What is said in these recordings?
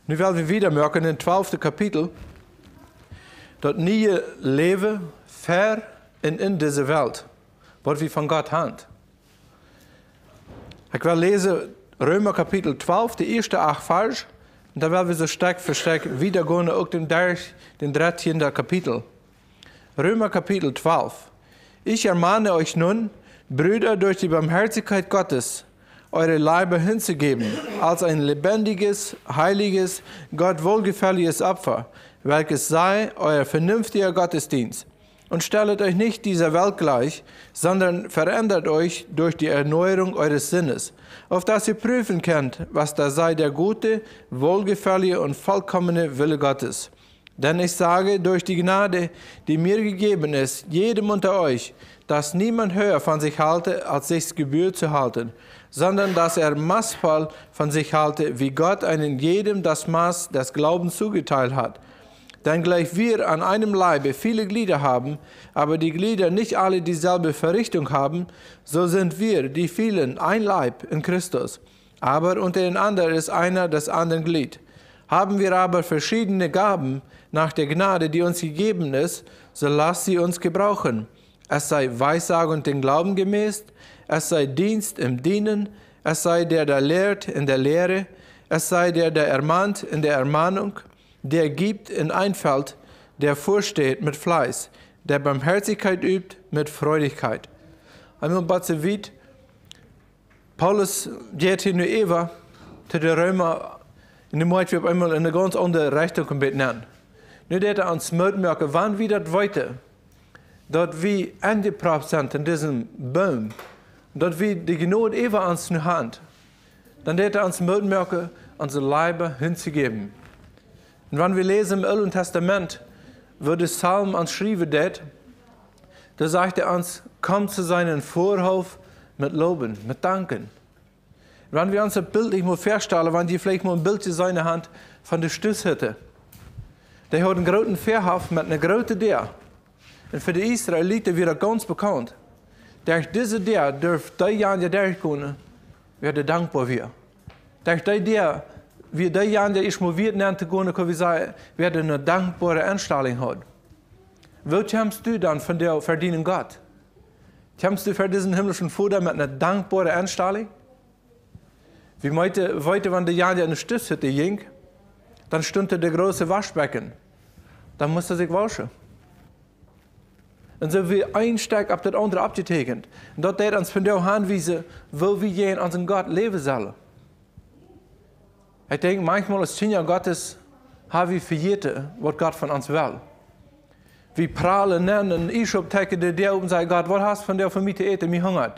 Nu werden wir wieder merken, in 12. Kapitel, dat nieuwe leven ver en in deze wereld, wat we van God haben. Ich will lesen Römer Kapitel 12, die erste 8 Vers, und da werden wir so Stück für Stück wiedergehen, auch den 13. Kapitel. Römer Kapitel 12. Ich ermahne euch nun, Brüder, durch die Barmherzigkeit Gottes, eure Leiber hinzugeben, als ein lebendiges, heiliges, Gott wohlgefälliges Opfer, welches sei euer vernünftiger Gottesdienst. Und stellet euch nicht dieser Welt gleich, sondern verändert euch durch die Erneuerung eures Sinnes, auf dass ihr prüfen könnt, was da sei der gute, wohlgefällige und vollkommene Wille Gottes. Denn ich sage, durch die Gnade, die mir gegeben ist, jedem unter euch, dass niemand höher von sich halte, als sich's gebührt zu halten, sondern dass er maßvoll von sich halte, wie Gott einen jedem das Maß des Glaubens zugeteilt hat. Denn gleich wir an einem Leibe viele Glieder haben, aber die Glieder nicht alle dieselbe Verrichtung haben, so sind wir, die vielen, ein Leib in Christus. Aber unter den anderen ist einer des anderen Glied. Haben wir aber verschiedene Gaben nach der Gnade, die uns gegeben ist, so lasst sie uns gebrauchen. Es sei Weissagung den Glauben gemäß, es sei Dienst im Dienen, es sei der lehrt in der Lehre, es sei der ermahnt in der Ermahnung, der gibt in Einfalt, der vorsteht mit Fleiß, der Barmherzigkeit übt mit Freudigkeit. Einmal batze wit, Paulus geht in Eva, zu der Römer, in dem Moment wir einmal in eine ganz andere Richtung nennen. Nu dat er ons merken, wann wir das weiter, dat wir angebracht sind in diesem Baum, dat wir die Gnade Eva uns in Hand, dann dat er uns merken, unsere Leiber hinzugeben. Und wenn wir lesen im Alten Testament, wo der Psalm uns schrieben, da sagt er uns, komm zu seinen Vorhof mit Loben, mit Danken. Und wenn wir uns ein Bild ich muss vorstellen, wenn die vielleicht mal ein Bild in seiner Hand von der Stützhütte. Der hat einen großen Vorhof mit einer großen Tür. Und für die Israeliten wird das ganz bekannt. Durch diese Tür dürfen die Jahre durchgehen, werden dankbar wir. Durch die Tür, wie die Jahre, die ich mal wird nennt, können wir sagen, werden eine dankbare Einstellung haben. Was hast du dann von der verdienen Gott? Hast du für diesen himmlischen Vater mit einer dankbaren Einstellung? Wie heute, wenn die Jahre in der Stiftshütte ging, dann stund der große Waschbecken. Dann musste er sich waschen. Und so wie ein Stück ab das andere abgetekend. Und dort hat uns von der anweisen, wo wir je in unserem Gott leben sollen. Ich denke, manchmal als Kinder Gottes haben wir vergessen, was Gott von uns will. Wir prahlen nennen, ich habe der oben sagt, Gott, was hast du von der für mich zu essen, mir hungert.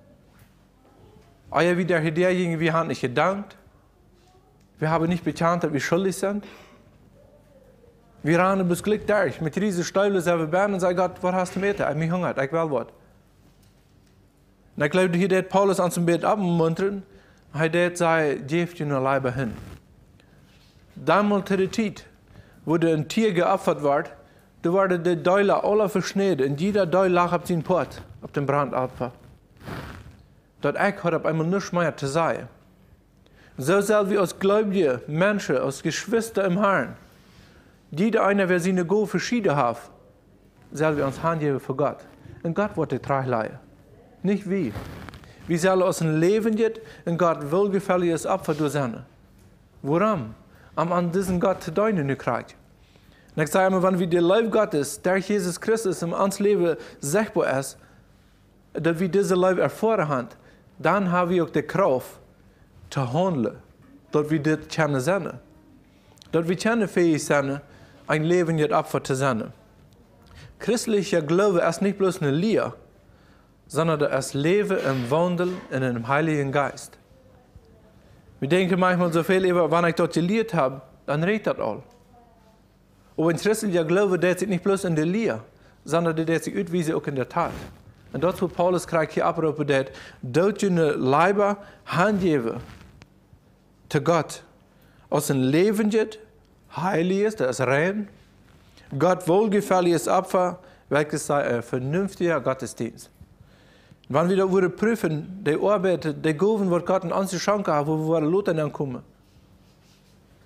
Aber wie derjenige, wir haben nicht gedankt. Wir haben nicht bekannt, dass wir schuldig sind. Wir rennen bis Glück durch, mit riesigen Stühlen selber Bern und sagen, Gott, was hast du mit? Ich mich hungert, ich will was. Und ich glaube, hier hat Paulus uns ein bisschen abmuntern. Er sagt, gebt dir nur Leiber hin. Damals zu der Zeit, wo ein Tier geopfert wird, da werden die Däule alle verschnitten und jeder Däule lag auf seinem Port, auf dem Brandopfer. Dort ich hat auf einmal nichts mehr zu sagen. So sollen wir als gläubige Menschen, als Geschwister im Herrn, jeder einer, wer seine Go verschieden hat, sollen wir uns handgeben für Gott. Und Gott wird die Tragleihe. Nicht wir. Wir sollen uns ein Leben jetzt und Gott wohlgefälliges Opfer durchsenden. Warum? Um an diesen Gott zu dienen nicht kriegt. Und ich sage immer, wenn wir die Leib Gottes, der Jesus Christus in uns Leben sichtbar ist, dass wir diese Leib erfahren haben, dann haben wir auch die Kraft, zu handeln, dass wir das können sehen. Dass wir können fähig sein, ein Leben jetzt Opfer zu senden. Christlicher Glaube ist nicht bloß eine Lehre, sondern das Leben im Wandel in einem Heiligen Geist. Wir denken manchmal so viel über, wenn ich dort gelehrt habe, dann redet das all. Aber ein christlicher Glaube, der sich nicht bloß in der Lehre, sondern der sich utweisen auch in der Tat. Und dort, wo Paulus kriegt hier abrufen, dass dort eine Leiber handgeben zu Gott, aus ein Leben jetzt, heiliges, das ist rein, Gott wohlgefälliges Opfer, welches sei ein vernünftiger Gottesdienst. Wenn wir da prüfen, die Arbeit, die Gaben, was Gott in uns geschenkt hat, wo wir Leute dann kommen.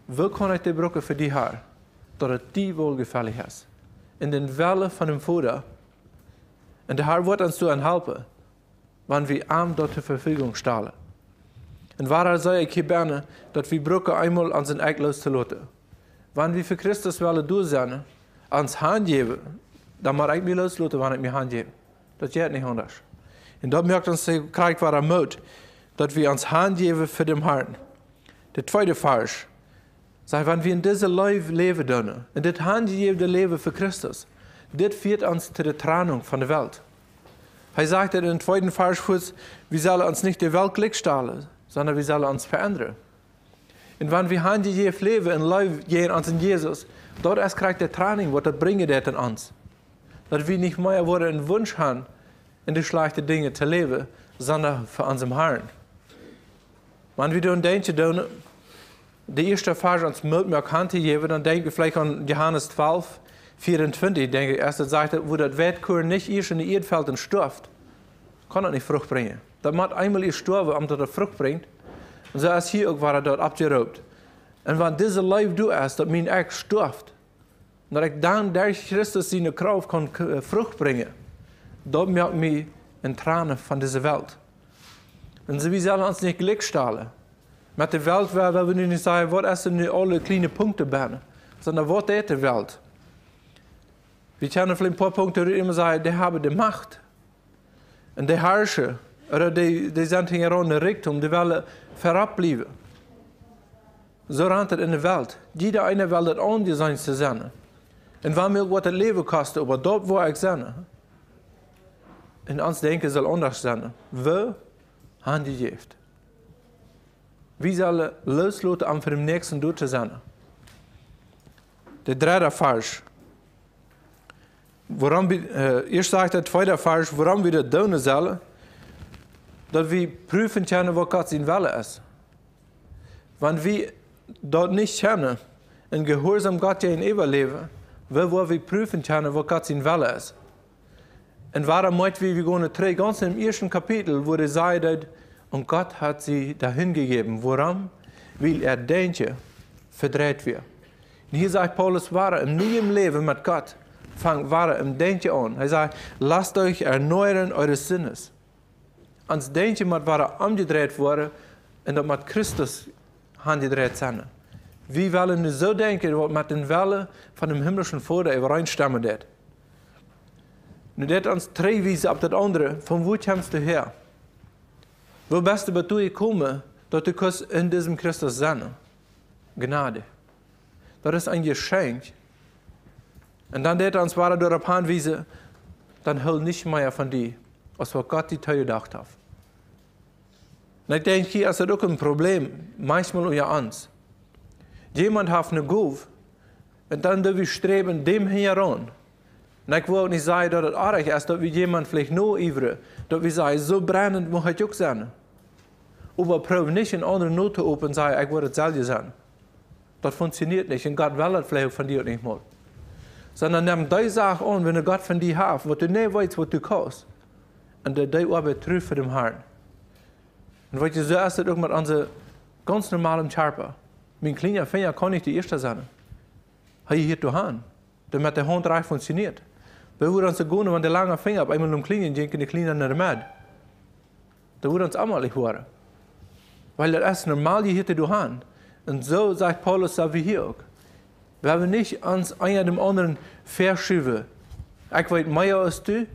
Wo kann ich die Brücke für die haben, dass es die wohlgefällig ist? In den Wellen von dem Vater. Und der Herr wird uns zu helfen, wenn wir ihm dort zur Verfügung stellen. Und warum sage ich hier gerne, dass wir Brücke einmal an sein Eck loszulassen? Wenn wir für Christus wollen durchsehen, ans Hand geben, dann muss ich mich loslassen, wenn ich mir Hand gebe. Das geht nicht anders. Und dort merkt uns der Krieg war Mut, dass wir uns Hand geben für den Herrn. Der zweite Vers sagt, wenn wir in diesem Leben tun, in das handgegebene Leben für Christus, das führt uns zu der Trennung von der Welt. Er sagt in dem zweiten Vers, wir sollen uns nicht der Welt Glück stehlen, sondern wir sollen uns verändern. Und wenn wir handgegeben leben und Leben gehen uns in Jesus, dort erst kriegt der Training, was das bringt das in uns. Dass wir nicht mehr einen Wunsch haben, in die schlechten Dinge zu leben, sondern für unseren Herrn. Wenn wir dann denken, die erste Vers uns Mut mehr Kante geben, dann denken wir vielleicht an Johannes 12, 24, denke ich, erst sagt, wo das Wettkorn nicht erst in die Erdfelden stirbt, kann das nicht Frucht bringen. Das muss einmal erst sterben, damit das Frucht bringt. Und so ist hier auch, war dort abgeraubt. Und wenn diese Leib du ist, dass mein Eck stirbt, und dass ich dann durch Christus seine Kraft kann Frucht bringen, dort merkt mich in Tränen von dieser Welt. Und so, wir sollen uns nicht Glück stehlen. Mit der Welt, weil wir nicht sagen, was ist denn alle kleine Punkte bin, sondern was ist die Welt? Wir kennen vielleicht ein paar Punkte, die immer sagen, die haben die Macht. Und die herrschen, oder die sind hier in der Richtung, die wollen verabbleiben. So rennt es in der Welt. Jeder eine will das anders sein zu sein. Und wenn mir was das Leben kostet, aber dort, wo ich sein, und uns denken soll anders sein, wo haben die Gift? Wie sollen loslassen, um für den nächsten durch zu sein? Der dritte Vers. Eerst sagt der zweite Vers, warum wir das tun sollen, dass wir prüfen können, was Gott sein Wille ist. Wenn wir dort nicht kennen, in Gehorsam Gott gegenüber leben, wollen wir prüfen können, was Gott sein Wille ist. Und warum möchten wir gehen drei ganz im ersten Kapitel, wo er sagt, und Gott hat sie dahin gegeben. Warum? Weil denke, verdreht wird. Und hier sagt Paulus, im neuen Leben mit Gott, fangt im Denken an. Er sagt, lasst euch erneuern eures Sinnes. Ans Denken muss umgedreht worden und das mit Christus angedreht sein. Wir wollen so denken, was mit den Wellen von dem himmlischen Vater übereinstimmen wird. Nu dat ons drei wijzen op dat andere, van wo kommst du her? Wo bist du bei dir gekommen, dass du in diesem Christus sein? Gnade. Das ist ein Geschenk. Und dann dat uns war darauf anwiesen, dann hol nicht mehr von dir, als was Gott dir gedacht hat. Und ich denke, hier ist das auch ein Problem, manchmal unter uns. Jemand hat eine Gabe, und dann dürfen wir streben dem heran. Und ich will nicht sagen, dass es arg ist, dass wir jemand vielleicht nur iveren, dass wir sagen, so brennend muss ich auch sein. Aber probier nicht in andere Noten auf und sagen, ich will es selber sein. Das funktioniert nicht und Gott will das vielleicht von dir nicht mal. Sondern nimm die Sache an, wenn du Gott von dir hast, was du nicht weißt, was du kannst. Und die Arbeit trifft für den Herrn. Und weil so ist das auch mit unserem ganz normalen Körper. Mein kleiner Finger kann nicht die erste sein. Habe ich hier zu haben, damit der Hand reich funktioniert. Wir würden uns gehen, wenn der lange Finger auf einmal kleinen gehen, die kleinen nicht mehr. Da würden uns einmal nicht hören. Weil das ist normal, die hier zu haben. Und so sagt Paulus, wie hier auch. Wir haben nicht uns einer dem anderen verschieben. Ich weiß mehr als du.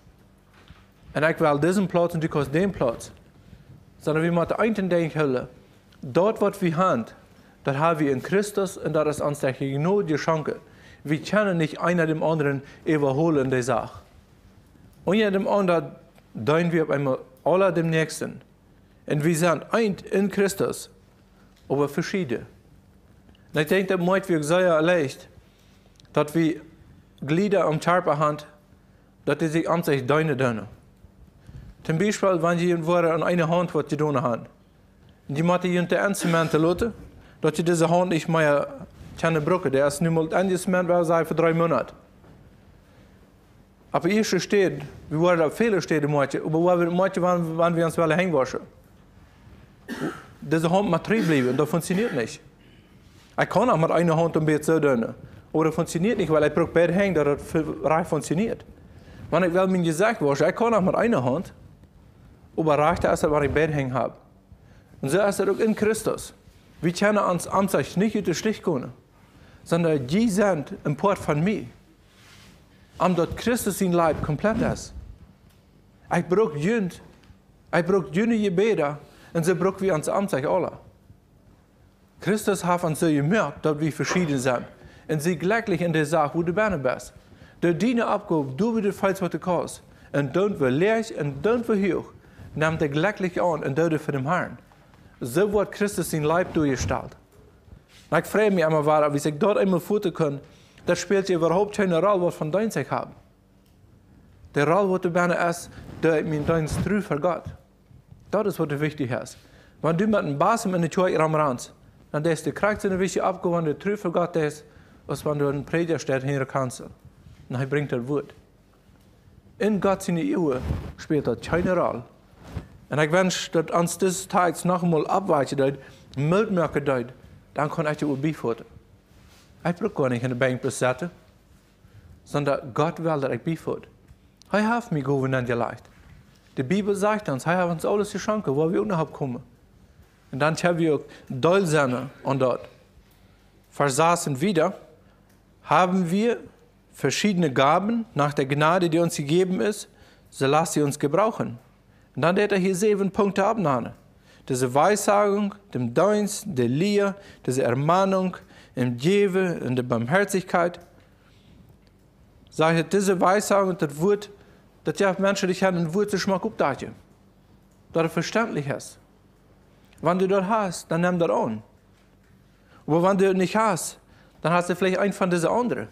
Und ich will diesen Platz und du kannst den Platz. Sondern wir müssen einen denken, dort, was wir haben, das haben wir in Christus und das ist uns der genau die Chance. Wir können nicht einer dem anderen überholen, die Sache. Einer dem anderen tun wir auf einmal alle dem Nächsten. Und wir sind ein in Christus, aber verschieden. Und ich denke, das macht wir sehr leicht, dass wir Glieder am Körper haben, dass die sich an sich tun. Zum Beispiel, wenn sie an einer Hand was zu tun haben. Und die müssen ihnen die Instrumente lassen, dass sie diese Hand nicht mehr keine Brücke. Der ist nur mal ein Instrument, was sei für 3 Monate. Aber hier steht, wir wollen auf viele Städte machen, aber manche wollen wir uns wel hängen waschen. Diese Hand muss drin bleiben, das funktioniert nicht. Ich kann auch mit einer Hand ein bisschen so tun. Oder funktioniert nicht, weil ich brauche beide Hände, dass es reich funktioniert. Wenn ich will mir gesagt waschen, ich kann auch mit einer Hand, aber reicht das, wenn ich beide Hände habe. Und so ist es auch in Christus. Wir können uns an sich nicht über den Stich gehen, sondern die sind ein Part von mir. Omdat Christus in Leib komplett ist. Ich brauche jene Gebete und so brauchen wir uns an sich alle. Christus hat uns so gemerkt, dass wir verschieden sind. Und sie glücklich in der Sache, wo du bist. Der deine Abgabe, du wirst falls was du kannst. Und dann wir leicht und dann wir hoch. Nimmt er glücklich an und tut für den Herrn. So wird Christus in Leib durchgestellt. Ich frage mich immer, wie ich dort einmal führen kann, das spielt überhaupt keine Rolle, was von dein sich haben. Die Rolle, was du bist, dass ich mein dein Strü für Gott. Das ist, was wichtig ist. Wenn du mit einem Basem in der Tür rannst, dann ist die Kraft eine wichtige Abgabe, wenn der Trü für Gott ist, als wenn du einen Prediger steht hier kannst. Und er bringt das Wort. In Gott seine Ehe spielt das keine Rolle. Und ich wünsche, dass uns dieses Tages noch einmal abweichen, Mildmerken, dann kann ich die beiführen. Ich brauche gar nicht in der Bank besetzen, sondern Gott will, dass ich beiführe. Er hat mich governant geleitet. Die Bibel sagt uns, er hat uns alles geschenkt, wo wir unterhalb kommen. Und dann haben wir auch Dolzene und dort. Versaßen wieder, haben wir verschiedene Gaben nach der Gnade, die uns gegeben ist, so lasst sie uns gebrauchen. Und dann hat er hier 7 Punkte abnehmen. Diese Weissagung, dem Dienst, der Lehre, diese Ermahnung, im Jewe, in der Barmherzigkeit. Sag ich, diese Weissagung, das Wort, dass ja Menschen dich haben, ein Wort zu schmack aufdachen. Dass es verständlich ist. Wenn du das hast, dann nimm das an. Aber wenn du das nicht hast, dann hast du vielleicht einen von diesen anderen.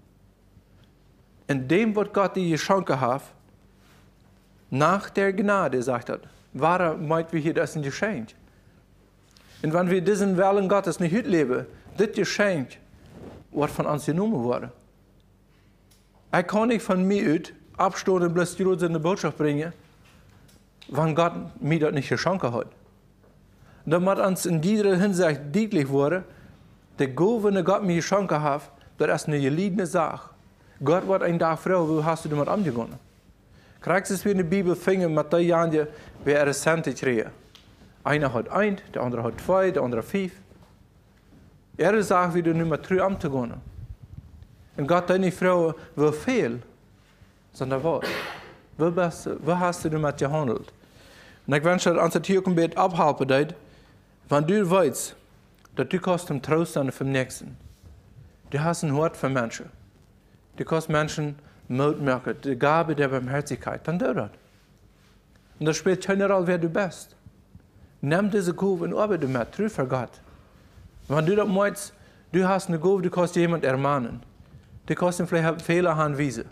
In dem, was Gott dir geschenkt hat, nach der Gnade, sagt er, warum meint wir hier das ein Geschenk? Und wenn wir diesen Willen Gottes nicht leben, das Geschenk wird von uns genommen worden. Ich kann nicht von mir aus abstehen und bloß die Leute in die Botschaft bringen, wenn Gott mir das nicht geschenkt hat. Da muss uns in dieser Hinsicht deutlich werden, der Gabe, die Gott mir geschenkt hat, das ist eine geliebene Sache. Gott wird einen Tag fragen, wie hast du damit umgegangen? Kriegst du es wie in der Bibel finden, mit den Jahren, wer er Cent kriegen. Einer hat 1, der andere hat 2, der andere 5. Er sagt, wie du nicht mehr 3 umzugehen. Und Gott hat nicht fragen, wie viel, sondern was. Wie hast du damit gehandelt? Und ich wünsche, dass uns hier ein bisschen abhalten wird, wenn du weißt, dass du kannst im Trost sein vom Nächsten. Du hast ein Wort für Menschen. Du kannst Menschen Mut machen, die Gabe der Barmherzigkeit, dann tu das. Und das spielt keine Rolle, wer du bist. Nimm diese Gabe und arbeite damit, treu für Gott. Wenn du das meinst, du hast eine Gabe, du kannst jemanden ermahnen. Du kannst ihm vielleicht Fehler anweisen.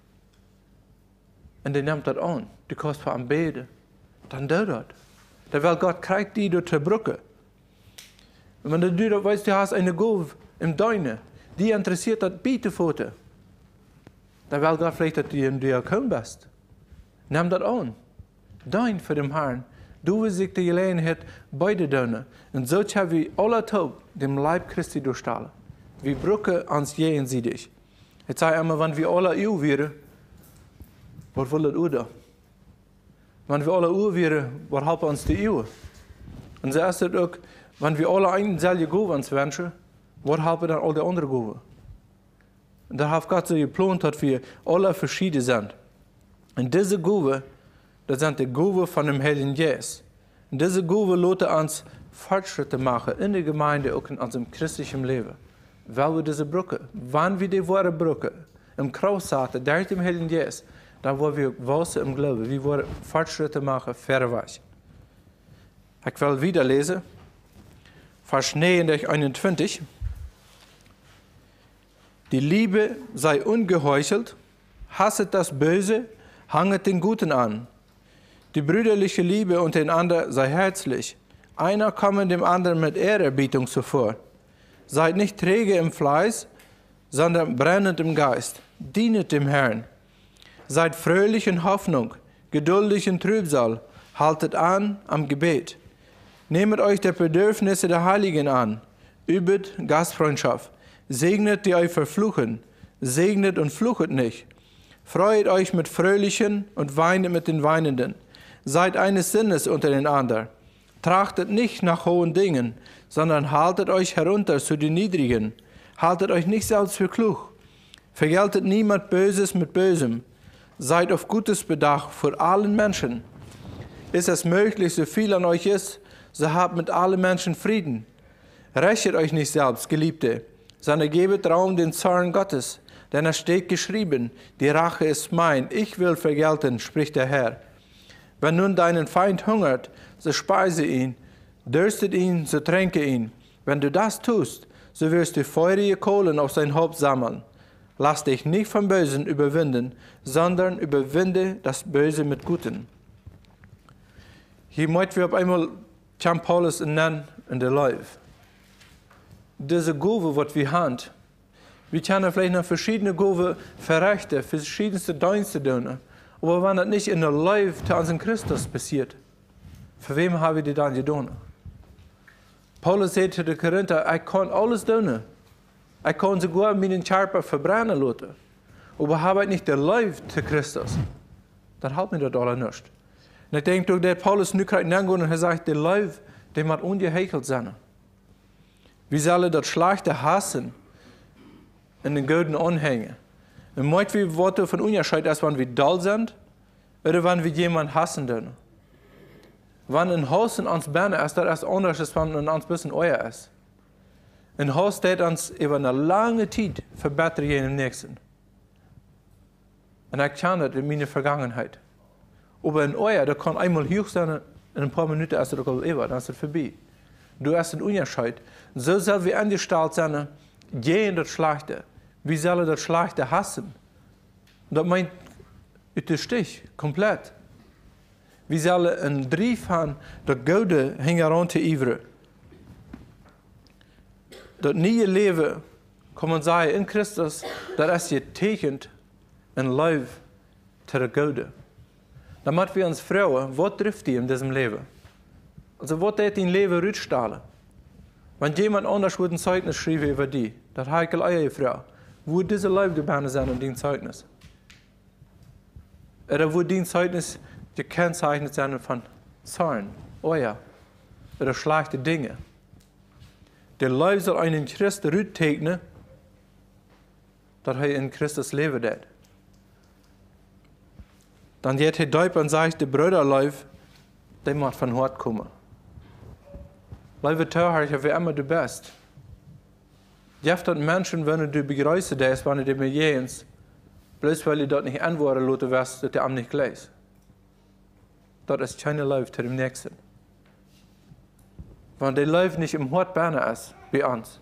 Und der nimmt das an. Du kannst für ihn beten. Dann tu das. Da will Gott kriegt die durch die Brücke. Und wenn du das weißt, du hast eine Gabe im Deine, die interessiert das Bietefoto. Dann will Gott vielleicht, dass du in Diakon bist. Nimm das an. Dein für den Herrn. Du wirst sich die Gelegenheit beide tun. Und so haben wir alle Taub dem Leib Christi durchstellen. Wir brücken uns jenseitig. Ich sage immer, wenn wir alle Uhr wären, was will das Uhr da? Wenn wir alle Uhr wären, was helfen uns die Uhr? Und so ist es auch, wenn wir alle einen selben Gabe uns wünschen, was helfen dann all die anderen Gaben? Und da hat Gott so geplant, dass wir alle verschieden sind. Und diese Gabe, das sind die Gaben von dem Heiligen Geist. Und diese Gaben lassen uns Fortschritte machen in der Gemeinde, auch in unserem christlichen Leben. Weil wir diese Brücke, wenn wir die wahre Brücke im Kreuz hatten, durch den Heiligen Geist, dann wollen wir wachsen im Glauben. Wir wollen Fortschritte machen, verweichen. Ich will wieder lesen, Vers 21. Die Liebe sei ungeheuchelt, hasset das Böse, hanget den Guten an. Die brüderliche Liebe untereinander sei herzlich. Einer komme dem anderen mit Ehrerbietung zuvor. Seid nicht träge im Fleiß, sondern brennend im Geist. Dienet dem Herrn. Seid fröhlich in Hoffnung, geduldig in Trübsal. Haltet an am Gebet. Nehmet euch der Bedürfnisse der Heiligen an. übet Gastfreundschaft, segnet, die euch verfluchen, segnet und fluchet nicht. Freut euch mit Fröhlichen und weinet mit den Weinenden. Seid eines Sinnes unter den anderen. Trachtet nicht nach hohen Dingen, sondern haltet euch herunter zu den Niedrigen. Haltet euch nicht selbst für klug. Vergeltet niemand Böses mit Bösem. Seid auf Gutes bedacht vor allen Menschen. Ist es möglich, so viel an euch ist, so habt mit allen Menschen Frieden. Rächet euch nicht selbst, Geliebte, sondern gebet Raum den Zorn Gottes. Denn es steht geschrieben, die Rache ist mein, ich will vergelten, spricht der Herr. Wenn nun deinen Feind hungert, so speise ihn, dürstet ihn, so tränke ihn. Wenn du das tust, so wirst du feurige Kohlen auf sein Haupt sammeln. Lass dich nicht vom Bösen überwinden, sondern überwinde das Böse mit Guten. Hier möchten wir auf einmal Jan Paulus nennen in der Life. Diese Gabe, was wir haben, wir können vielleicht noch verschiedene Gaben verrichten, verschiedenste Dienste tun. Aber wenn das nicht in der Life zu unserem Christus passiert, für wem haben wir die dann getan? Paulus sagt zu den Korinther, ich kann alles tun. Ich kann sogar meinen Körper verbrennen lassen. Aber habe ich nicht der Life zu Christus, dann hält mir das alles nicht. Und ich denke, dass Paulus nu kriegt angehen und er sagt, der Life, der muss ungeheichelt sein. Wir sollen das Schlechte hassen in den Guten anhängen. Und möchten wir Worte von Unterschied, als wenn wir dull sind oder wenn wir jemanden hassen dürfen. Wenn ein Haus in uns Berne ist, das ist anders, als wenn in uns ein bisschen euer ist. Ein Haus steht uns über eine lange Zeit verbessern jeden Nächsten. Und ich kenne das in meiner Vergangenheit. Aber in euer, da kann einmal hoch sein, in ein paar Minuten ist es auch über, dann ist es vorbei. Du hast einen Unterschied. So soll wir angestellt sein, gegen das Schlechte. Wir sollen das Schlechte hassen. Das meint, es Stich, komplett. Wir sollen einen Drive haben, das Gute heran zu iveren. Das neue Leben, kann man sagen, in Christus, das ist getekend ein Leben zu der Gute. Dann müssen wir uns fragen, was trifft die in diesem Leben? Also, was hat dein Leben rückstellen? Wenn jemand anders ein Zeugnis schreibt über die, das habe ich eine Frage. Wo diese Leute gebannt sind in dein Zeugnis? Oder wo dein Zeugnis gekennzeichnet sind von Zorn, Euer oder schlechte Dinge? Der Leib soll einen Christ rücktegnen, dass er in Christus leben wird. Dann geht er deutlich und sagt, der Brüderleib, der muss von Hort kommen. Liebe Zuhörer, wie immer du bist. Jeft dat Menschen, wenn du begrüßen das, wenn du mir jens, bloß weil du dort nicht antworten lassen wirst, dass du am nicht gleich. Das ist keine Life zu dem Nächsten. Wenn der Life nicht im Hort Berner ist, wie uns,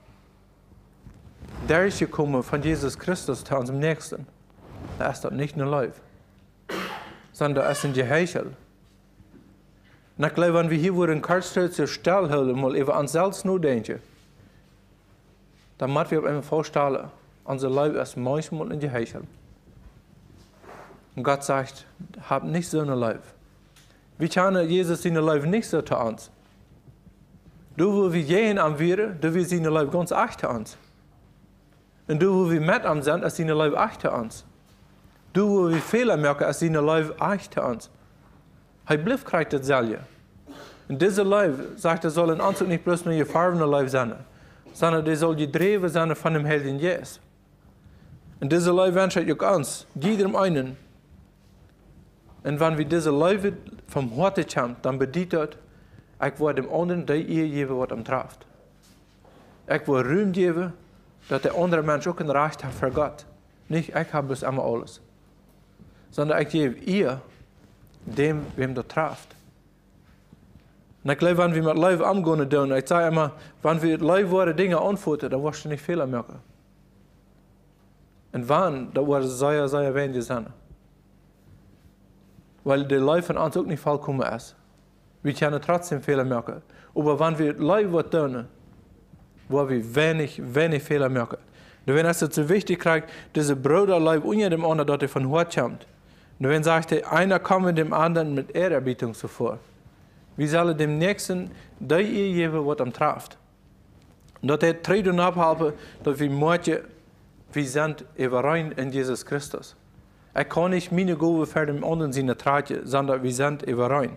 der ist gekommen von Jesus Christus zu unserem Nächsten, da ist das nicht nur Life, sondern das ist ein Geheichel. Und ich glaube, wenn wir hier in Karlsruhe zur Stelle halten, mal über uns selbst nur denken, dann müssen wir auf einmal vorstellen, unser Leib ist manchmal in Geheichel. Und Gott sagt, hab nicht so eine Leib. Wie kann Jesus seine Leib nicht so zu uns? Du, wo wir gehen am Vieren, du willst seine Leib ganz echt zu uns. Und du, wo wir mit am sind, ist seine Leib echt zu uns. Du, wo wir Fehler merken, ist seine Leib echt zu uns. Er bleibt kriegt das selber. Und dieser Leib, sagt er, soll in Anzug nicht bloß nur gefarbene Leib sein, sondern der soll gedreven sein von dem Helden Jesus. Und dieser Leib wünscht ich uns, jedem einen. Und wenn wir diese Leib vom Horte kommen, dann bedeutet das, ich will dem anderen die Ehe geben, was ihm trifft. Ich will Ruhm geben, dass der andere Mensch auch ein Recht hat für Gott. Nicht, ich habe es immer alles. Sondern ich gebe ihr, dem, wem das trifft. Und ich glaube, wenn wir mit Leib umgehen tun, ich sage immer, wenn wir Leib Dinge antworten, dann wirst du nicht Fehler machen. Und wann, da wird es sehr, sehr wenig sein. Weil der Leib von uns auch nicht vollkommen ist. Wir können trotzdem Fehler machen. Aber wenn wir Leib tun, wo wir wenig Fehler machen, dann wenn es so wichtig kriegt, diese Bruderleib unter dem anderen, dass er von Hort kommt. Und wenn sagt er, einer kommt dem anderen mit Ehrerbietung zuvor. Wir sollen dem Nächsten die Ehe geben, was ihm trifft. En dat het treden ophelpen dat we zijn overeen in Jesus Christus. Ik kan niet mijn goede voor dem anderen zijn traatje, sondern we zijn overeen.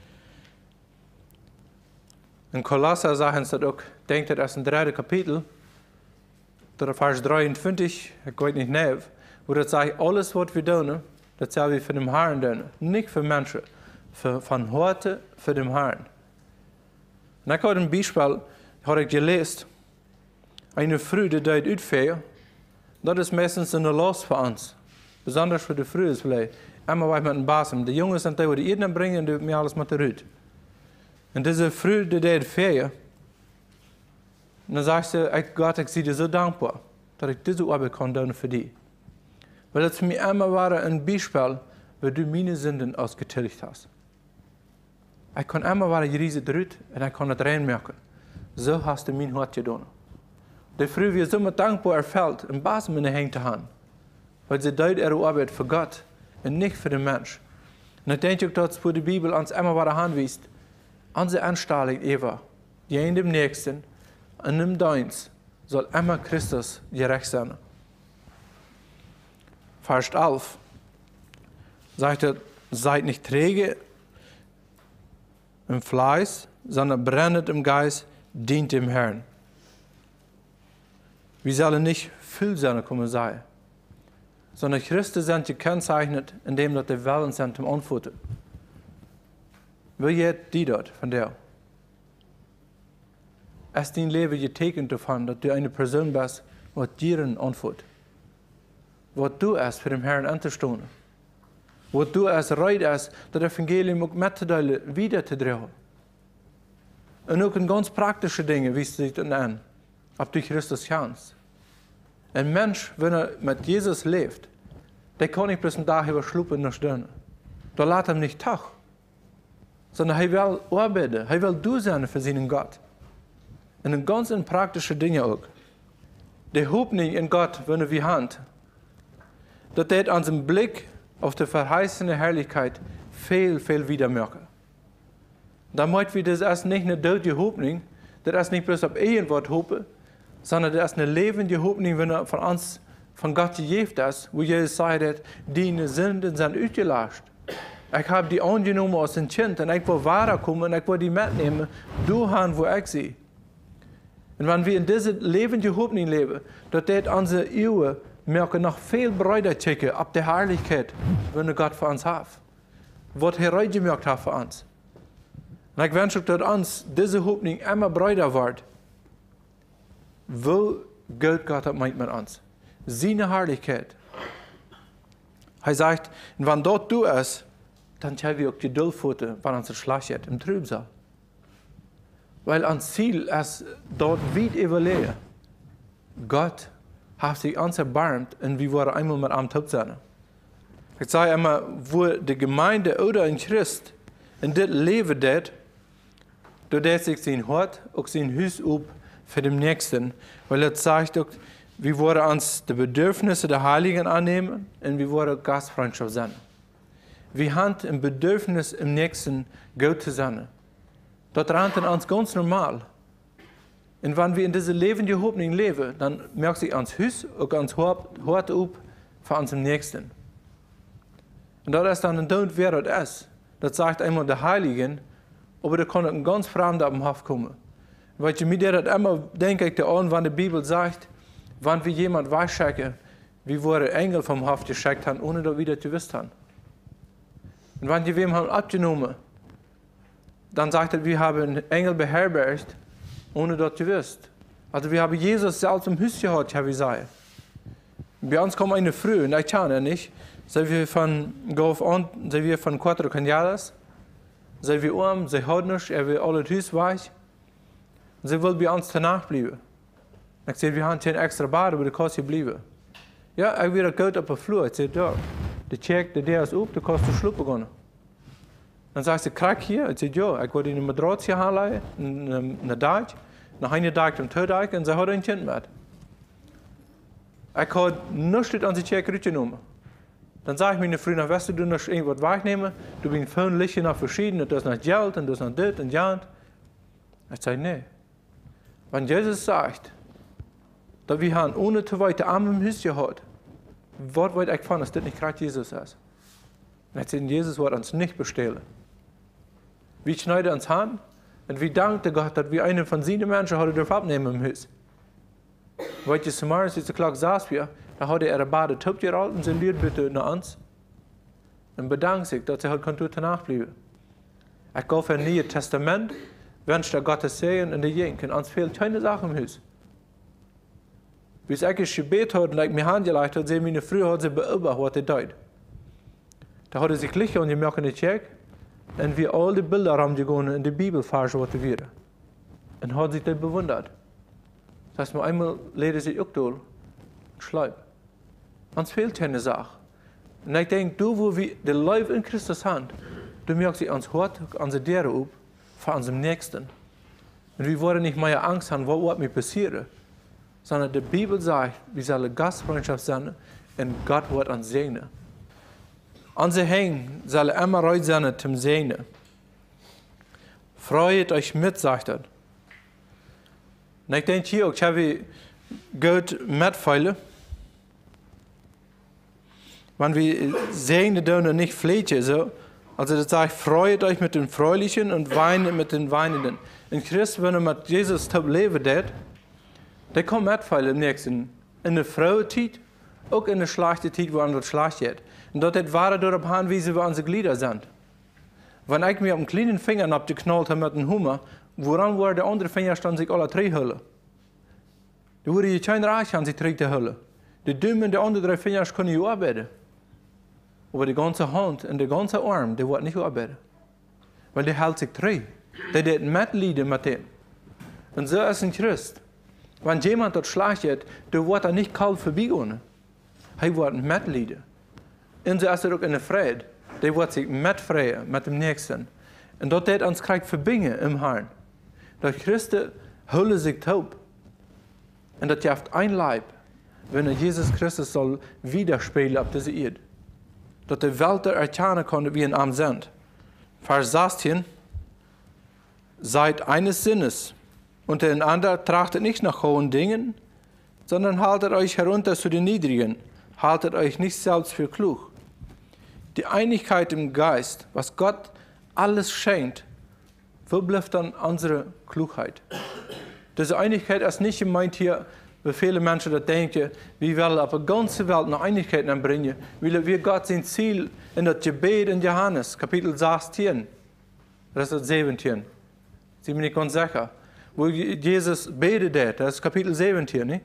In Kolosser sagen ze dat ook, denk dat is een derde kapitel, door vers 23, ik weet niet meer, wo dat zegt, alles wat we doen, dat zullen we voor dem Herrn doen. Niet voor mensen, van harte voor dem Herrn. En ik had een Beispiel, had ik gelezen, eine Früh, die deit uitvegen, dat is meestens een last voor ons. Besonders voor de vrouwen blij. Immer wij met een basem. De jongens zijn tegen de eten brengen en doen mij alles met de ruit. En deze vrouw die deed vegen. En dan zegt ze, God, ik zie je zo dankbaar dat ik deze arbeid kan doen voor die. Weil het voor mij immer waren een Beispiel, waar du mijn zinden als getilligd hast. Ik kan immer waren geriezet eruit en ik kan het reinmerken. Zo hast du mijn hart gedaan. De vrouw weer zo met dankbaar erveld een basem in de hand te hebben. Weil ze deed ihre Arbeit für Gott und nicht für den Mensch. Und ich denke auch, dass wo die Bibel uns immer wieder anweist, unsere Anstellung Eva, die in dem Nächsten, in dem Dienst, soll immer Christus gerecht sein. Vers 11 sagt er, seid nicht träge im Fleiß, sondern brennet im Geist, dient dem Herrn. Wir sollen nicht fühlsam kommen sein, sondern Christen sind gekennzeichnet, indem dat de Wellen sind zum Antworten. Wil je die dort von dir? Ist dein Leben getekend davon, dass du eine Person bist, die dir antwortet? Was du es für den Herrn anzustehen? Was du es reit ist, das Evangelium auch mitzuteilen, wieder zu drehen? Und auch in ganz praktischen Dingen, wie es sich dann an, ob du Christus kennst. Ein Mensch, wenn er mit Jesus lebt, der kann nicht bloß einen Tag überschluppen nach Stirn. Da lässt er nicht Tag. Sondern er will arbeiten, er will du sein für seinen Gott. Und in ganz praktischen Dingen auch. Die Hoffnung in Gott, wenn wir haben, das wird unseren Blick auf die verheißene Herrlichkeit viel, viel wieder merken. Damit wir das erst nicht eine tote Hoffnung, das ist nicht bloß auf irgendwas hoffen, sondern das ist eine lebende Hoffnung, wenn er von uns, von Gott gegeben ist, wo Jesus sagt, deine Sünden sind ausgelöscht. Ich habe die angenommen als ein Kind und ich will weiterkommen und ich will die mitnehmen, durchhauen, wo ich sie. Und wenn wir in dieser lebenden Hoffnung leben, dass das unsere Ehe merken noch viel breiter checken ab der Herrlichkeit, wenn Gott für uns hat. Was er gemerkt hat für uns. Und ich wünsche, dass uns diese Hoffnung immer breiter wird. Wo gilt Gott meint mit uns? Seine Herrlichkeit. Er sagt, wenn dort du es, dann haben wir auch die Geduld, wenn uns Schlag hat, im Trübsal. Weil uns Ziel ist, dort weit überlegen. Gott hat sich uns erbarmt und wir wollen einmal mit ihm top sein. Ich sage immer, wo die Gemeinde oder ein Christ in das Leben hat, da hat sich sein Hort, auch sein Haus auf für den Nächsten. Weil er sagt auch, wir wollen uns die Bedürfnisse der Heiligen annehmen und wir wollen Gastfreundschaft sein. Wir haben ein Bedürfnis im Nächsten gut zu sein. Das rennt uns ganz normal. Und wenn wir in dieser lebenden Hoffnung leben, dann merkt sich ans Haus und ans Hort auf für uns im Nächsten. Und das ist dann ein Tod, wer das ist. Das sagt einmal der Heiligen, aber da kann ein ganz Fremder auf den Hof kommen. Weil ich mir das immer denke, ich an, wenn die Bibel sagt, wenn wir jemanden wegschicken, wie wir Engel vom Hof geschickt haben, ohne das wieder zu wissen. Und wenn die wem haben abgenommen, dann sagt er, wir haben einen Engel beherbergt, ohne dass du wirst. Also wir haben Jesus selbst im Haus gehabt, habe ich gesagt. Bei uns kommt eine Früh, und ich kann ja nicht, sind wir von Quattro Canales, sind wir sie hat nicht, will alles Haus weich, sie will bei uns danach bleiben. Ich sage, wir haben kein extra Bad, aber du kannst hier bleiben. Ja, ich will gut auf der Flur, ich sage, da, der ist auf, du kannst du schluppen gehen. Dann sagt sie, krieg hier, ich sage, ja, ich wollte eine Matratze hier anlegen, eine Deich, nach einer Deich und zwei Deich, und sie hat ein Kind mit. Ich habe nichts an die Check genommen. Dann sage ich mir, Freunde, weißt du noch irgendwas wegnehmen? Du bist viel Lichter nach verschieden, du hast noch Geld, und du hast noch das und das. Ich sage, nee. Wenn Jesus sagt, dass wir haben ohne zu weit Arm im Haus gehabt, was wollt ich von, dass das nicht gerade Jesus ist? Und jetzt Jesus wird uns nicht bestehlen. Wir schneiden uns an und wir danken Gott, dass wir einen von seinen Menschen heute dürfen abnehmen im Haus. Weil die Samaris, diese Klage saß wir, da hat er Bade Tup gerollt und sie liert bitte nach uns. Und bedankt sich, dass er heute danach bleiben. Ich gehe für ein Neues Testament, wünscht er Gottes Segen in der Jink. Und uns fehlt keine Sache im Haus. Wie es eigentlich gebet hat und ich mir handgelegt hat, sehen meine Frau hat sie beobachtet, was er tut. Da hat er sich gleich und gemerkt in den Check, und wir all die Bilder haben gegangen in die Bibel farschen, was er wäre. Und hat sich das bewundert. Das heißt, einmal lehrt sich auch durch und schleibt. Uns fehlt keine Sache. Und ich denke, du, wo wir das Leben in Christus haben, du merkst sich ans Hort, unsere Dere auf, für unseren Nächsten. Und wir wollen nicht mehr Angst haben, was mir passiert, sondern die Bibel sagt, wir sollen Gastfreundschaft sein und Gott wird uns segnen. Unsere Hänge sollen immer reut sein zum Segnen. Freut euch mit, sagt er. Und ich denke hier auch, ich habe gut mitfeilen. Wenn wir segnen dürfen, nicht flechen, so. Also das sagt, freut euch mit den Fröhlichen und weint mit den Weinenden. In Christus, wenn er mit Jesus leben wird, der kommt mitfeilen im nächsten. In der Freude-Zeit, auch in der schlechten Zeit, wo andere schlecht geht. Und dort war darauf an, wie sie unsere Glieder sind. Wenn ich mir auf den kleinen Finger abgeknallt habe mit dem Hummer, woran war der andere Finger stand sich alle drei Hüllen. Da wurde je kein Reich an sich drei Hüllen. Die Daumen und die anderen drei Finger können ja arbeiten. Aber die ganze Hand und der ganze Arm, der wird nicht arbeiten. Weil der hält sich drei. Der wird mitleiden mit dem. Und so ist ein Christ. Wenn jemand dort schlecht geht, der wird er nicht kalt vorbeigehen. Er wird mitleiden. Und so ist er auch in der Friede. Der wird sich mitfreien mit dem Nächsten. Und dort wird uns kriegt Verbindung im Herrn. Durch Christus hüllen sich taub. Und das jaft ein Leib, wenn er Jesus Christus soll widerspiegeln auf diese Erde. Dass die Welt erkennen kann, dass wir in ihm sind. Vers 16. Seid eines Sinnes. Untereinander trachtet nicht nach hohen Dingen, sondern haltet euch herunter zu den Niedrigen. Haltet euch nicht selbst für klug. Die Einigkeit im Geist, was Gott alles schenkt, wo bleibt dann unsere Klugheit? Diese Einigkeit ist nicht gemeint hier, wie viele Menschen das denken, wir wollen auf der ganzen Welt eine Einigkeit bringen, weil wir Gott sein Ziel in das Gebet in Johannes, Kapitel 16, das ist 17, sind wir nicht ganz sicher, wo Jesus betet, das ist Kapitel 17, nicht?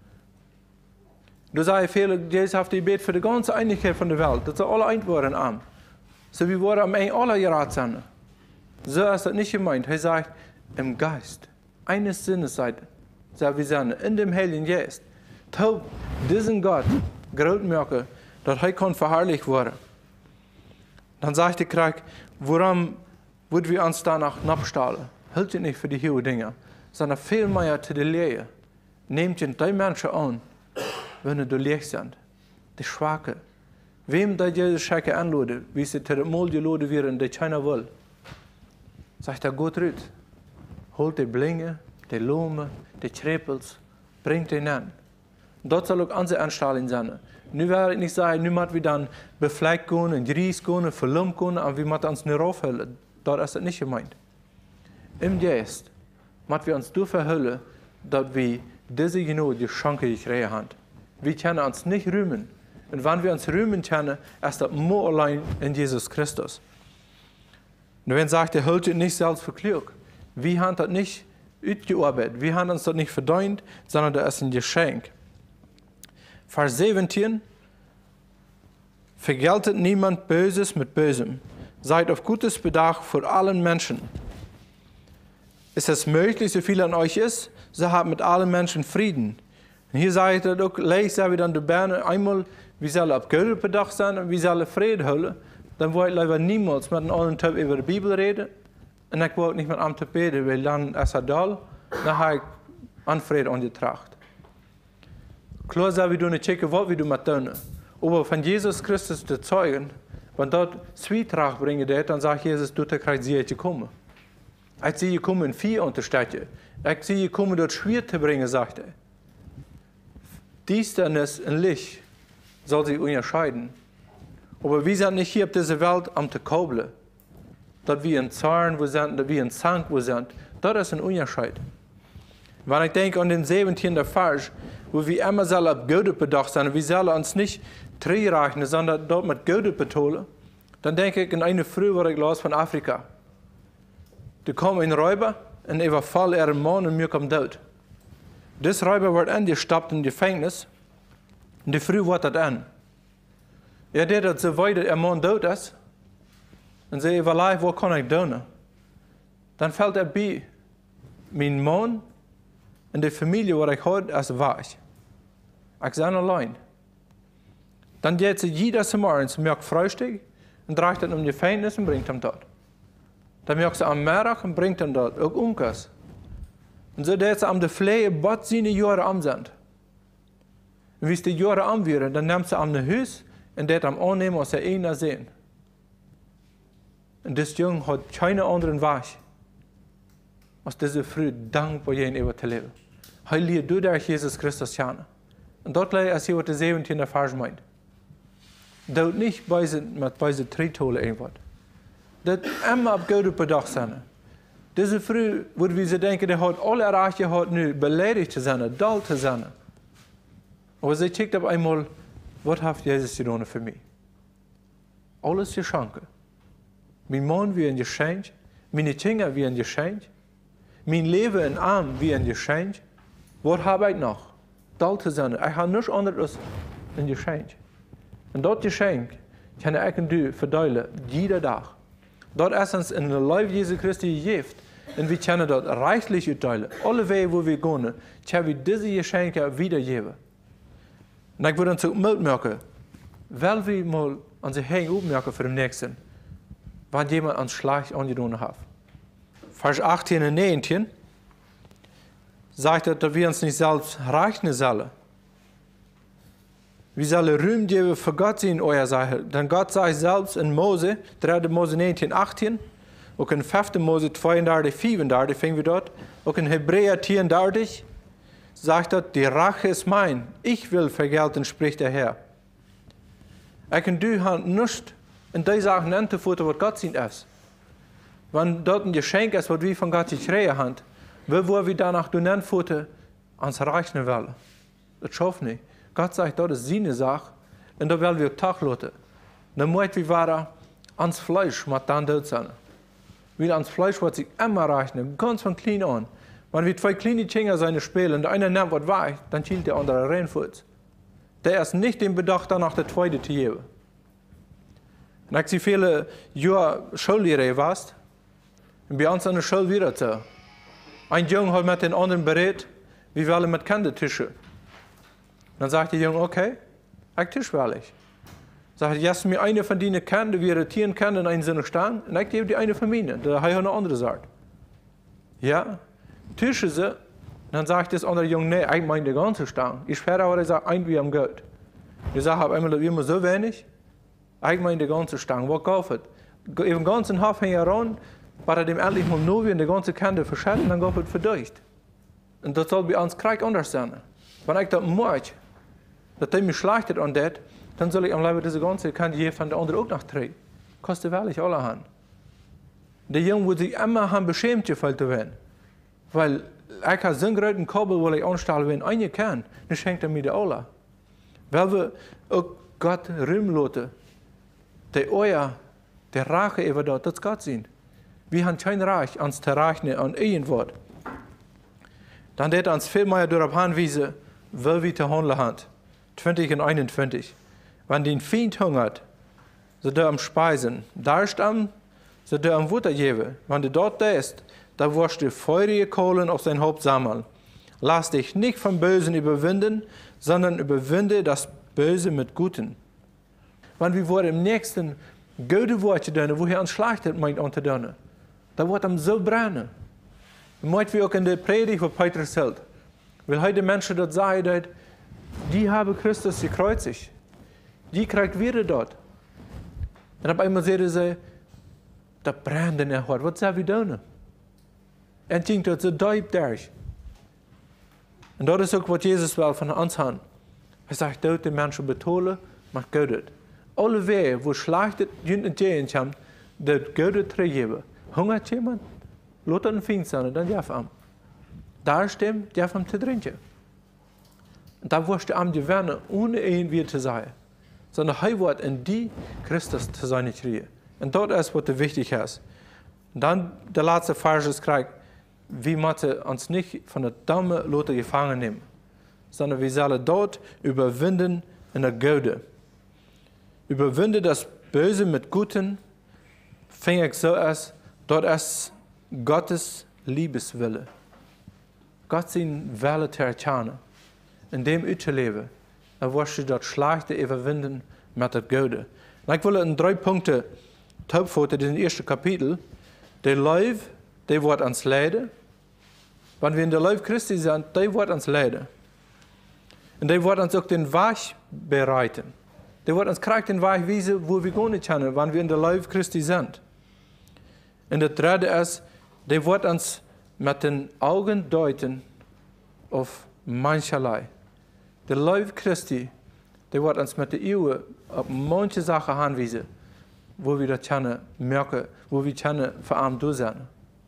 Du sagst, viele, Jesus hat die Gebet für die ganze Einigkeit von der Welt, dass sie alle eint worden am. So wir wollen am Ende alle geraten sein. So ist das nicht gemeint. Er sagt, im Geist, eines Sinnes seid wir sein, in dem Heiligen Geist. Taub diesen Gott groß merken, dass er kann verherrlicht werden. Dann sagt der Krieg, warum würden wir uns danach abstahlen? Hält ihr nicht für die hohen Dinge, sondern viel mehr zu der Lehre. Nehmt ihr die Menschen an, wenn du leicht sind, die Schwache. Wem da Jesus Schäke anlade, wie sie zu dem Mol geladen werden, die keiner will. Sagt er, Gott rüt, holt die Blinge, die Lohme, die Trepels, bringt ihn an. Dort soll auch unsere Anstellung sein. Nu werde ich nicht sagen, nu müssen wir dann befleckt gehen, in Gries gehen, verlumpt gehen, und wir müssen uns nicht aufhüllen. Dort ist das nicht gemeint. Im Geist müssen wir uns durch verhüllen, dass wir diese genau die Chance gekriegt haben. Wir können uns nicht rühmen. Und wenn wir uns rühmen können, ist das nur allein in Jesus Christus. Und wenn sagt, er hält nicht selbst für klug. Wir haben das nicht ausgearbeitet. Wir haben uns das nicht verdient, sondern das ist ein Geschenk. Vers 17. Vergeltet niemand Böses mit Bösem. Seid auf gutes Bedacht vor allen Menschen. Ist es möglich, so viel an euch ist, so habt mit allen Menschen Frieden. Und hier sagt er auch, lesen wir dann die Berne einmal, wir sollen auf Gott bedacht sein und wir sollen Frieden holen. Dann wollte ich lieber niemals mit einem anderen Typ über die Bibel reden. Und ich wollte nicht mit einem Typ reden, weil dann ist er da, dann habe ich an Frieden angetracht. Klar sagen wir nicht checken, was wir mit tun. Aber von Jesus Christus zu zeugen, wenn dort Zwietracht bringen, dann sagt Jesus, du kriegst sie kommen. Ich sehe kommen vier Unterstädte. Ich sehe kommen dort schwer zu bringen, sagt er. Düsternis und Licht soll sich unterscheiden. Aber wir sind nicht hier auf dieser Welt, um zu kobeln. Dass wir in Zorn sind, dass wir in Zank sind. Das ist ein Unterschied. Wenn ich denke an den 17. Vers, wo wir immer sollen auf Gott bedacht sind, wir sollen uns nicht rechnen, sondern dort mit Gott betonen, dann denke ich an eine Früh, wo ich las von Afrika. Da kommt ein Räuber und überfällt ihren Mann und mir kommt tot. Das Räuber wird angestappt im Gefängnis und die Früh wird das an. Er deed dat so weit, dass ihr Mann tot ist und sie überlegt, wo kann ich tun? Dann fällt bei, mein Mann und die Familie, die ich habe, ist weg. Ich bin allein. Dann geht sie jedes Morgen zum Frühstück und dreht ihn um die Gefängnis und bringt ihn dort. Dann merkt sie am Mittag und bringt ihn dort, auch Unkas. Und so geht sie am de Pflege, was seine Jahre am sind. Und wie sie die Jahre am werden, dann nimmt sie am Haus und das am annehmen, was er einer sehen. Und das Junge hat keine anderen Weg, als diese Früh dankbar jeden zu leben. Heilige du durch Jesus Christus kennen. Und dort leider ist hier, was der 17. Vers meint. Dort nicht bei diese Tritole irgendwas. Das immer auf Gott bedacht sein. Diese Früh, wo wir sie denken, der hat alle erreicht, hat nu beleidigt zu sein, dull zu sein. Aber sie checkt auf einmal, was hat Jesus getan für mich? Alles Geschenke. Mein Mann wie ein Geschenk, meine Kinder wie ein Geschenk, mein Leben in Arm wie ein Geschenk. Was habe ich noch? Dull zu sein. Ich habe nichts anderes als ein Geschenk. Und das Geschenk kann ich und du verteilen, jeden Tag. Das ist uns in der Leib Jesu Christi gegeben. Und wir können das reichlich verteilen. Alle Wege, wo wir gehen, können wir diese Geschenke wiedergeben. Und ich würde uns auch mitmerken, weil wir mal unsere Hänge aufmerken für den Nächsten, wenn jemand uns schlecht angetan hat. Vers 18 und 19 sagt er, dass wir uns nicht selbst rechnen sollen. Wir sollen Ruhm geben für Gott in eurer Sache. Denn Gott sagt selbst in Mose, 3. Mose 19, 18, auch in 5. Mose 32, 34, finden wir dort, auch in Hebräer 34, sagt er, die Rache ist mein, ich will vergelten, spricht der Herr. Ich und du haben nicht in die Sachen anzuführen, was Gott sieht ist. Wenn dort ein Geschenk ist, was wir von Gott gekriegt haben, wo wir danach anführen, ans rechnen wollen. Das schafft nicht. Gott sagt, das ist seine Sache, und da wollen wir Tag lassen. Dann müssen wir ans Fleisch mit dann dort sein. Weil ans Fleisch wird sich immer rechnen, ganz von klein an. Wenn wir zwei kleine Kinder seine spielen und der eine nimmt was weg, dann schielt der andere reinfuß. Der ist nicht dem Bedacht, danach der zweite zu geben. Und ich sehe viele Jahre Schullehrer warst, und bei uns an der Schule wieder so. Ein Junge hat mit den anderen berät, wir wollen mit Kindertischen. Dann sagt der Junge, okay, ich tisch will ich. Sagt, jetzt mir eine von denen kennen, die wir irritieren können in einen Sinne stehen, und ich gebe die eine von mir, da habe ich eine andere sagt. Ja, tischen sie, dann sagt das andere Junge, nee, ich meine die ganze Stange. Ich sperre aber, ich sage, ein wie am Geld. Ich sage, auf einmal, immer so wenig, ich meine die ganze Stange, was kauft? Im ganzen Hof hängt er ran, weil er dem endlich mal nur wie in die ganze Kante verschält, dann kauft es verdeucht. Und das soll bei uns Krieg anders sein. Wenn ich das mag, dass der mich schlachtet an das, dann soll ich am Leibe diese ganze Kante hier von der anderen auch noch drehen. Kostet wirklich alle Hand. Der Junge wird sich immer haben beschämt gefühlt werden. Weil ich habe so einen großen Kabel, wo ich anstelle, wenn einer kann, dann schenkt er mir die alle. Weil wir auch Gott Ruhm lassen, der Rache über das Gott sind. Wir haben kein Recht, uns zu rechnen an irgendwas. Dann wird uns viel mehr darauf hinweisen, wie wir zu handeln haben. 20 und 21. Wenn den Feind hungert, so der am Speisen. Darst am, so der am Futter geben. Wenn du dort ist, da wirst du feurige Kohlen auf sein Haupt sammeln. Lass dich nicht vom Bösen überwinden, sondern überwinde das Böse mit Guten. Wenn wir vor dem nächsten gute Worte tun, wo er uns schlachtet, meint unter tun, da wird ihm so brennen. Meint wir auch in der Predigt, wo Petrus hält. Weil heute Menschen dort sagen, die haben Christus gekreuzigt. Die kriegt wieder dort. Und auf einmal sehen sie, da brennt in der Hort. Was soll wir tun? En ging dat zo diep durch. En dat is ook wat Jezus wel van ons had. Hij zegt, dat de mensen betolen, maar Gott het. Alle wegen, wo slecht het in tegen kan, dat Gott het teruggeven. Hungert jemand? Laat een vriend zijn, dan jaf hem. Daar stem, jaf hem te drinken. En daar wordt hem gewennen, ohne een weer te zeggen. Sondern hij wordt in die Christus te zijn gekregen. En dat is wat wichtig is. Dan de laatste vers krijgt, we moeten ons niet van het domme laten gevangen nemen, sondern wir sollen dort überwinden in der Gute. Überwinde das Böse mit Guten, fing ich so als, dort ist Gottes Liebeswille. Gott sein Wille te erkennen, in dem u te leven, en was je dat Schlechte überwinden mit der Gute. Und ich will in 3 Punkte topvoten in het eerste Kapitel. Der Leib, der wordt ons leiden. Wenn wir in der Leib Christi sind, der wird uns leiden. Und der wird uns auch den Weg bereiten. Der wird uns krijgt den Weg weisen, wo wir gehen können, wenn wir in der Leib Christi sind. Und das dritte ist, der wird uns mit den Augen deuten auf mancherlei. Der Leib Christi, der wird uns mit den Augen auf manche Sachen anweisen, wo wir das können merken, wo wir können verarmt sein.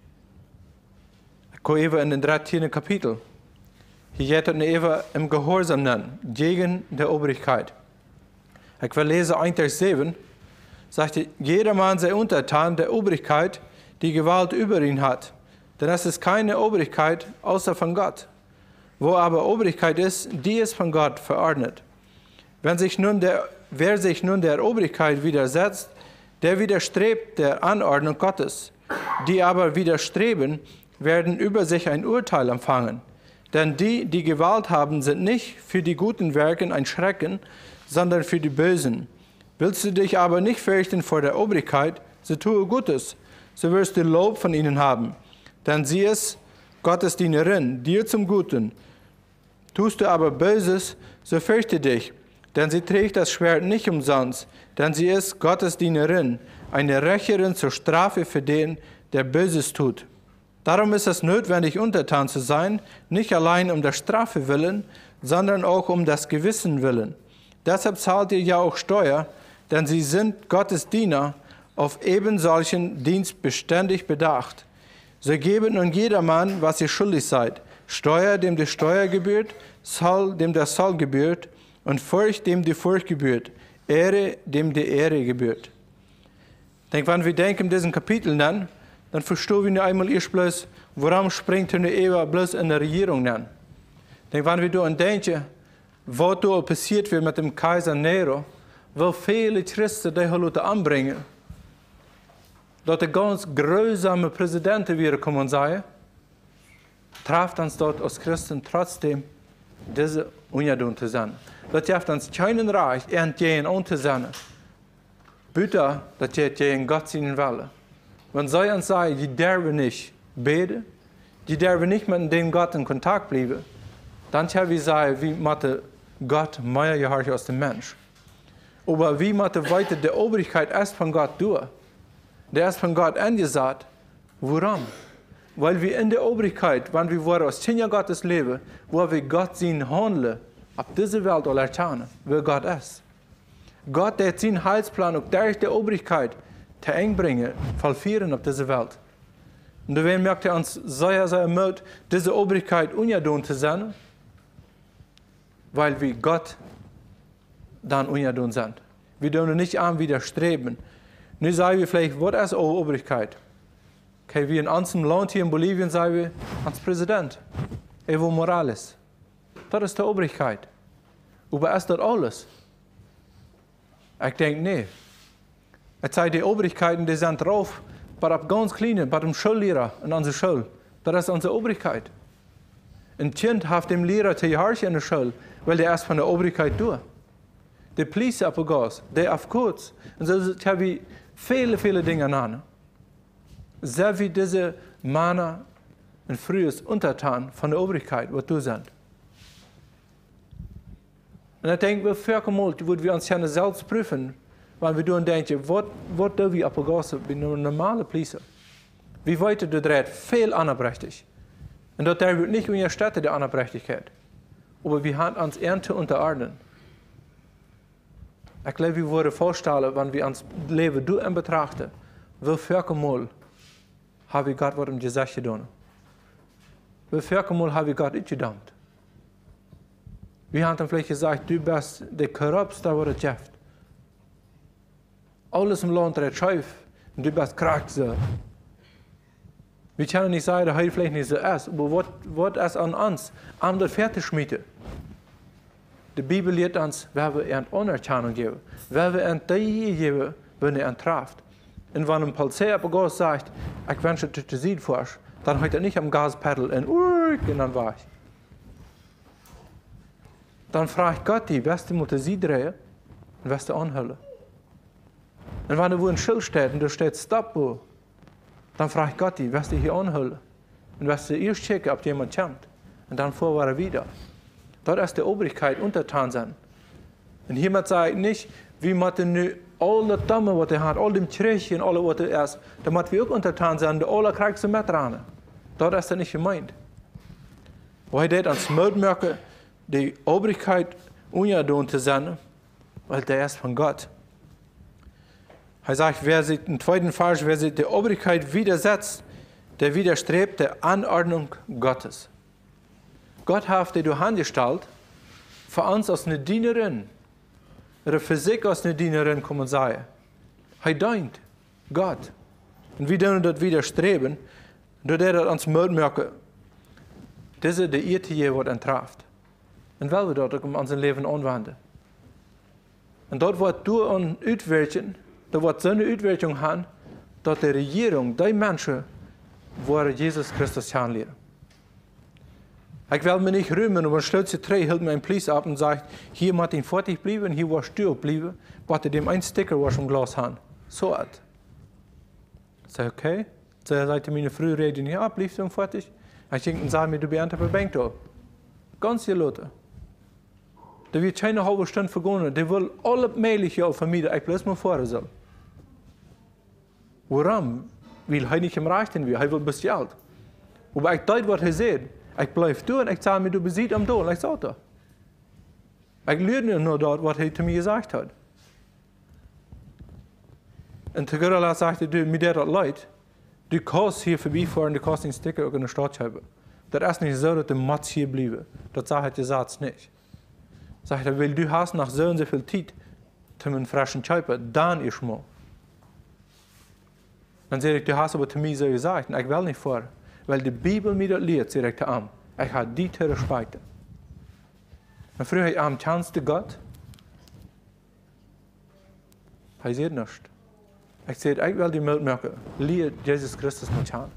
Ich komme even in den 13. Kapitel. Hier geht es even im Gehorsam nennen, gegen die Obrigkeit. Ich will lesen 1 Vers 7, sagt, jedermann sei untertan der Obrigkeit, die Gewalt über ihn hat. Denn es ist keine Obrigkeit außer von Gott. Wo aber Obrigkeit ist, die ist von Gott verordnet. Wer sich nun der Obrigkeit widersetzt, der widerstrebt der Anordnung Gottes. Die aber widerstreben, werden über sich ein Urteil empfangen. Denn die, die Gewalt haben, sind nicht für die guten Werke ein Schrecken, sondern für die Bösen. Willst du dich aber nicht fürchten vor der Obrigkeit, so tue Gutes, so wirst du Lob von ihnen haben. Denn sie ist Gottes Dienerin, dir zum Guten. Tust du aber Böses, so fürchte dich, denn sie trägt das Schwert nicht umsonst, denn sie ist Gottes Dienerin, eine Rächerin zur Strafe für den, der Böses tut. Darum ist es notwendig, untertan zu sein, nicht allein um der Strafe willen, sondern auch um das Gewissen willen. Deshalb zahlt ihr ja auch Steuer, denn sie sind Gottes Diener, auf eben solchen Dienst beständig bedacht. So gebet nun jedermann, was ihr schuldig seid, Steuer, dem die Steuer gebührt, Zoll, dem der Zoll gebührt, und Furcht, dem die Furcht gebührt, Ehre, dem die Ehre gebührt. Wenn wir denken, diesen Kapitel dann verstehen wir nur einmal erst bloß, warum springt er Eva bloß in der Regierung an. Wenn wir da denken, was da passiert wird mit dem Kaiser Nero, will viele Christen die Leute anbringen, dass der ganz grausamen Präsidenten wieder kommen und sagen, trifft uns dort als Christen trotzdem diese Union zu sein. Das hilft uns keinen Reich, irgendjemand zu sein. Bitte, das geht gegen Gott seinen Wille. Wenn sie uns sagen, die dürfen nicht beten, die dürfen nicht mit dem Gott in Kontakt bleiben, dann können wir sagen, wie müssen Gott mehr gehorchen als der Mensch. Aber wie müssen weiter die Obrigkeit erst von Gott durch? Der ist von Gott angesagt. Warum? Weil wir in der Obrigkeit, wenn wir aus Kinder Gottes leben, wo wir Gott sein Handeln auf dieser Welt erkennen, wer Gott ist. Gott, der seinen Heilsplan auch durch die Obrigkeit te einbringen, vollführen auf dieser Welt. Und deswegen merkt er uns sehr, sehr müde, diese Obrigkeit unjadun zu sein, weil wir Gott dann unjadun sind. Wir dürfen nicht an widerstreben. Nun sagen wir vielleicht, was ist Obrigkeit? Okay, wie in unserem Land hier in Bolivien sagen wir, als Präsident, Evo Morales. Das ist die Obrigkeit. Aber ist das alles? Ich denke, nee. Ich sage, die Obrigkeiten, die sind drauf, bei der ganz Kleinen, bei dem Schullehrer in unserer Schule. Das ist unsere Obrigkeit. Ein Kind hat dem Lehrer zu gehorchen in der Schule, weil der erst von der Obrigkeit durch. Die Polizei abgeht, der auf kurz. Und so haben wir viele Dinge an. Sehr wie diese Männer ein frühes Untertan von der Obrigkeit, was du sind. Und ich denke, wir würden wir uns ja selbst prüfen, wenn wir denken, was dürfen wir abgehen bei einer normalen Polizei? Wie weiter du dreht, viel anerprächtig. Und dort wird nicht in der Stadt der Anerprächtigkeit. Aber wir haben uns Ernte unterordnen. Ich glaube, wir würden vorstellen, wenn wir uns Leben in betrachten, wie viel Mal habe ich Gott was um gesagt getan? Wie viel Mal habe ich Gott nicht gedammt? Wir haben dann vielleicht gesagt, du bist der korrupteste, was es gibt. Alles im Land dreht schief und du bist krank so. Wir können nicht sagen, dass er vielleicht nicht so ist, aber was ist an uns, um das fertig zu schmieden? Die Bibel lehrt uns, wer wir eine Anerkennung geben, wer wir eine Teil geben, wenn er trifft. Und wenn ein Polizei auf Gas sagt, ich wünsche, dass du sie fährst, dann hat er nicht am Gaspedal und dann war ich. Dann fragt Gott die, wirst du mit sie drehen und wirst du anhüllen. Und wenn du wo ein Schild steht und da steht Stop, dann fragt Gott die, wirst du hier anhüllen? Und wirst du erst checken, ob jemand kommt. Und dann fahren wir wieder. Dort ist die Obrigkeit untertan sein. Und jemand sagt nicht, wie müssen nu alle Dämme, was er hat, all dem Kirchen, alle, was er ist, da müssen wir auch untertan sein, der alle kriegt sie mit ran. Dort ist er nicht gemeint. Weil er ans Mödmerken, die Obrigkeit unjadon zu sein, weil der ist von Gott. Er sagt, wer sich im zweiten Vers, wer sich der Obrigkeit widersetzt, der widerstrebt der Anordnung Gottes. Gott hat die durch angestellt, für uns als eine Dienerin, oder für sich als eine Dienerin, kann man sagen. Er dient Gott. Und wir dürfen das widerstreben, durch das uns merken, das ist der Irrtum, was entrafft. Und weil wir dort in unser Leben anwenden. Und dort wird durch eine Uitwerking, da wird so eine Uitwerking haben, dass die Regierung, die Menschen, wo Jesus Christus kennenlernen. Ich will mich nicht rühmen, aber Schlötze 3 hält mir ein Police ab und sagt, hier muss ihn fertig bleiben, hier war Stür bleiben, was er dem ein Sticker was im Glas haben. So hat. Ich sage, okay. So sagt er mir früh reden, ja, bleibst du fertig? Ich denke, und sage mir, du bist auf der Bank da. Ganz viele Leute. Da wird keine halbe Stunde vergangen, die will alle mögliche vermieden, ich bloß mal vorher soll. Warum? Weil er nicht im Reich will, er will bis Geld. Aber ich deut, was er sieht. Ich bleibe da und ich sage mir, du bist am Dorf, ich sage das. Ich lerne nur dort, was er zu mir gesagt hat. Und der Gerala sagte, du, mir der das leid, du kannst hier vorbeifahren, du kannst einen Sticker auf eine Stadt haben. Das ist nicht so, dass du Matz hier bleiben. Das sagt der Satz nicht. Sagt er, weil du hast nach so und so viel Zeit, zu einem frischen Scheibe, dann ist mal. Dann sage ich, du hast aber zu mir so gesagt, und ich will nicht vor. Weil die Bibel mir das lehrt, direkt an. Ich habe die zu respektieren. Und früher habe ich am Chance Gott. Er sieht nichts. Ich sage, ich will die Welt merken, lehrt Jesus Christus nicht an.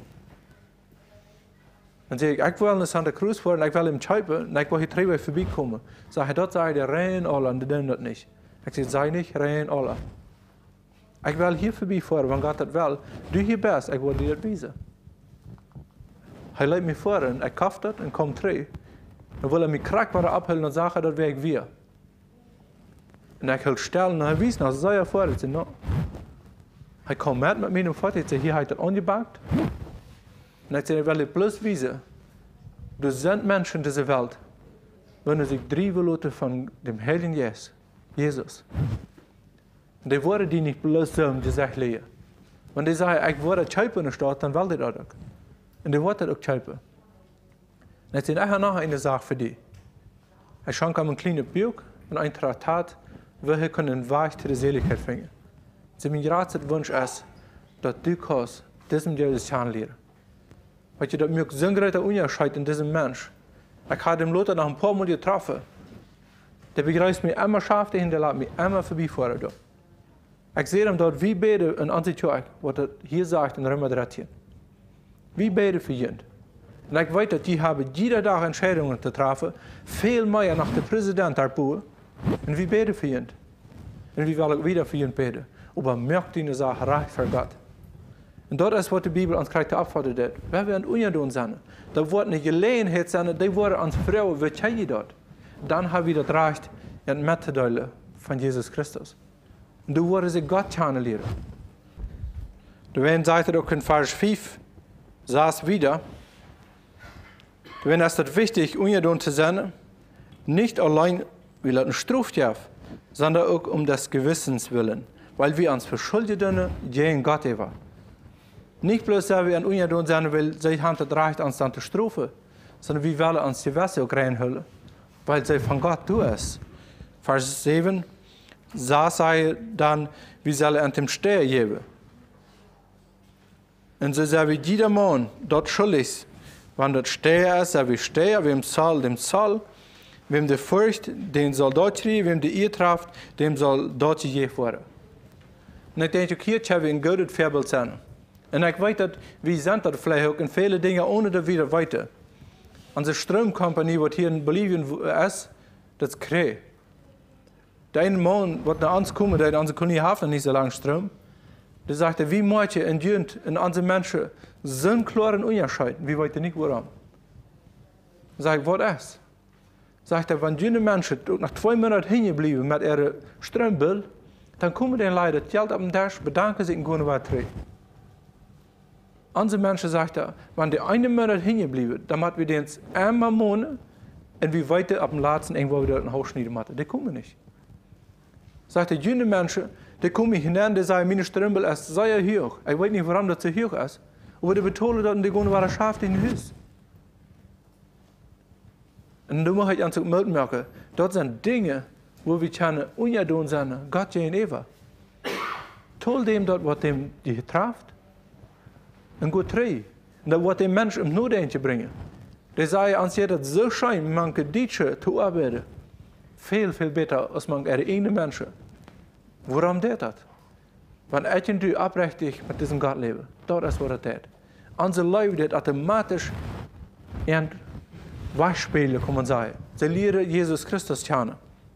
Dann sage ich will eine Santa Cruz fahren, ich will ihm schreiben, und ich will hier dreimal vorbeikommen. Sage ich, dort sage ich, rein alle, und die tun das nicht. Ich sage, sei nicht, rein alle. Ich will hier vorbeifahren, wenn Gott das will. Du hier bist, ich will dir das weisen. Er leitet mich vor und ich kaufe das und komme zurück. Dann will er mich krackbar abhüllen und sagen, das wäre ich wir. Und ich will stellen und er wies noch, sei er vor, ich no. Er kommt mit mir und fort, ich sage, hier hat er das angebackt. Und ich sage, ich will dir bloß wiesen, du sind Menschen in dieser Welt, wenn sich driven lassen von dem Heiligen Jesus. Und die wollen die nicht bloß so gesagt lehren. Wenn die sagen, ich will das Scheibe in der Stadt, dann will die das auch. Und die wollen das auch schreiben. Und ich habe noch eine Sache für dich. Ich schenke ihm ein kleines Buch und ein Traktat, wo wir einen Weg zu der Seligkeit finden. Mein großer Wunsch ist, dass du kannst diesem Jesus kennenlernen. Weil du, dass mir so ein großer Unterschied in diesem Mensch. Ich habe den Leuten nach ein paar Mal getroffen. Der begreift mich immer scharf dahin, der lässt mich immer vorbeifahren. Ich sehe ihm dort, wie beide in Antioch, was er hier sagt in Römer 13. Wie beide für ihn. Und ich weiß, dass die haben jeder Tag Entscheidungen zu treffen, viel mehr nach dem Präsident darüber. Und wie beide für ihn. Und wie will ich wieder für ihn beten. Aber merkt die Sache recht für Gott. Und das ist, was die Bibel uns kriegt abfordert. Wenn wir an Union sind, da wird eine Gelegenheit sein, die wollen uns Frauen, wie können dort? Dann haben wir das Recht, in Mitteilen von Jesus Christus. Und du wirst sie Gott kennenlernen. Wenn sagt auch in Vers 5, saß wieder, wenn es das wichtig, ungedun zu sein, nicht allein, weil er Struft hat, sondern auch um des Gewissens willen, weil wir uns verschulden gegen Gott war. Nicht bloß, dass wir an ungedun sein will, sie haben das Recht uns dann zu strafen, sondern wir wollen uns die Wässer auch reinhüllen, weil sie von Gott du ist. Vers 7, saß er dann, wie soll er an dem Steher geben. Und so sei wie jeder Mann dort schuldig, wenn dort Steher ist, sei wie Steher, wem Zoll, dem Zoll, wem die Furcht, den soll dort kriegen, wem die Irrtraft, dem soll dort gegeben werden. Und ich denke, hier haben wir ein gutes Vorbild sein. Und ich weiß, dass wir sind dort vielleicht auch in viele Dinge ohne das wieder weiter. Unsere Stromkompanie, die hier in Bolivien ist, das ist Kreh. Der eine Mann, der nach uns kommt, der unsere Kolonie hat nicht so lange Strom, der sagte, wie manche in Jünd in unsere Menschen so einen klaren Unterschied, wie weit nicht warum. Sag ich, was ist? Sagt er, wenn jene Menschen nach 2 Monaten hingeblieben mit ihrem Strombill, dann kommen die Leute das Geld auf den Tisch, bedanken sich und gehen weiter. Unsere Menschen sagt er, wenn die 1 Monat hingeblieben, dann haben wir den einmal Monat und wir weiter ab dem letzten irgendwo wieder ein Haus schneiden machen. Die kommen nicht. Sagt er, jene Menschen, die kommen hinein, die sagen, meine Strömbel ist sehr hoch. Ich weiß nicht, warum das so hoch ist. Aber die betonen das und die gehen weiter Schafe in den Haus. Und dann muss ich uns auch merken, dort sind Dinge, wo wir können ungedun sein, Gott gegenüber. Toll dem dort, was dem die trifft, und gut treu. Und das wird dem Menschen im Nachdenken bringen. Die sagen, uns jetzt das so schein, manche Deutsche zu arbeiten. Viel, viel besser als man eigene Menschen. Warum das? Wenn ich und du abrechtig mit diesem Gott leben, das ist, was das ist. Unser Leben wird automatisch ein Beispiel, kann man sagen. Sie lernen Jesus Christus kennen.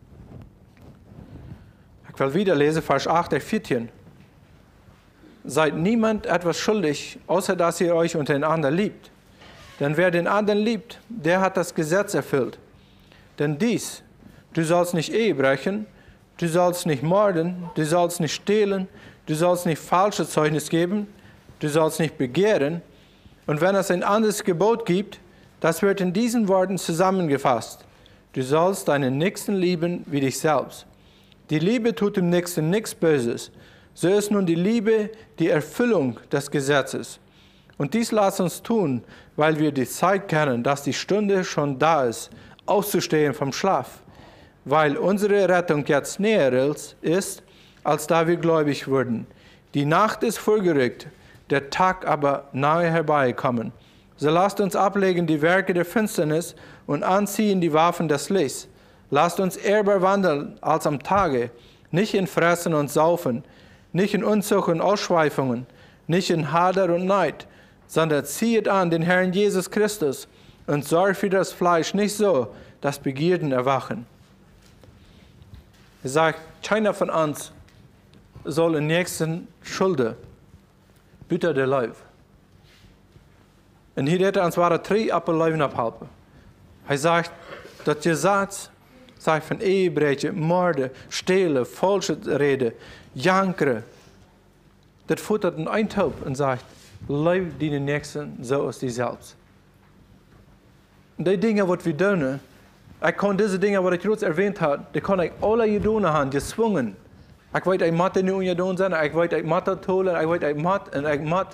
Ich will wieder lesen, Vers 8, 14. Seid niemand etwas schuldig, außer dass ihr euch untereinander liebt. Denn wer den anderen liebt, der hat das Gesetz erfüllt. Denn dies, du sollst nicht Ehe brechen, du sollst nicht morden, du sollst nicht stehlen, du sollst nicht falsches Zeugnis geben, du sollst nicht begehren. Und wenn es ein anderes Gebot gibt, das wird in diesen Worten zusammengefasst. Du sollst deinen Nächsten lieben wie dich selbst. Die Liebe tut dem Nächsten nichts Böses. So ist nun die Liebe die Erfüllung des Gesetzes. Und dies lasst uns tun, weil wir die Zeit kennen, dass die Stunde schon da ist, auszustehen vom Schlaf. Weil unsere Rettung jetzt näher ist, als da wir gläubig wurden. Die Nacht ist vorgerückt, der Tag aber nahe herbeikommen. So lasst uns ablegen die Werke der Finsternis und anziehen die Waffen des Lichts. Lasst uns ehrbar wandeln als am Tage, nicht in Fressen und Saufen, nicht in Unzucht und Ausschweifungen, nicht in Hader und Neid, sondern ziehet an den Herrn Jesus Christus und sorgt für das Fleisch nicht so, dass Begierden erwachen. Er sagt, keiner von uns soll den Nächsten schulden, bitte der Leib. Und hier hätte uns 3 Appelleben abhalten. Er sagt, das Gesetz sagt von Ehebrechen, Morde, Stehlen, falsche Rede, Jankere. Das futtert ein Eintopf und sagt, leib die Nächsten so als die selbst. Und die Dinge, die wir tun, ich kann diese Dinge, die ich kurz erwähnt habe, die kann ich alle getan haben, gezwungen. Ich weiß, ich muss nicht getan sein, ich weiß, ich muss das holen, ich weiß, ich muss und ich muss.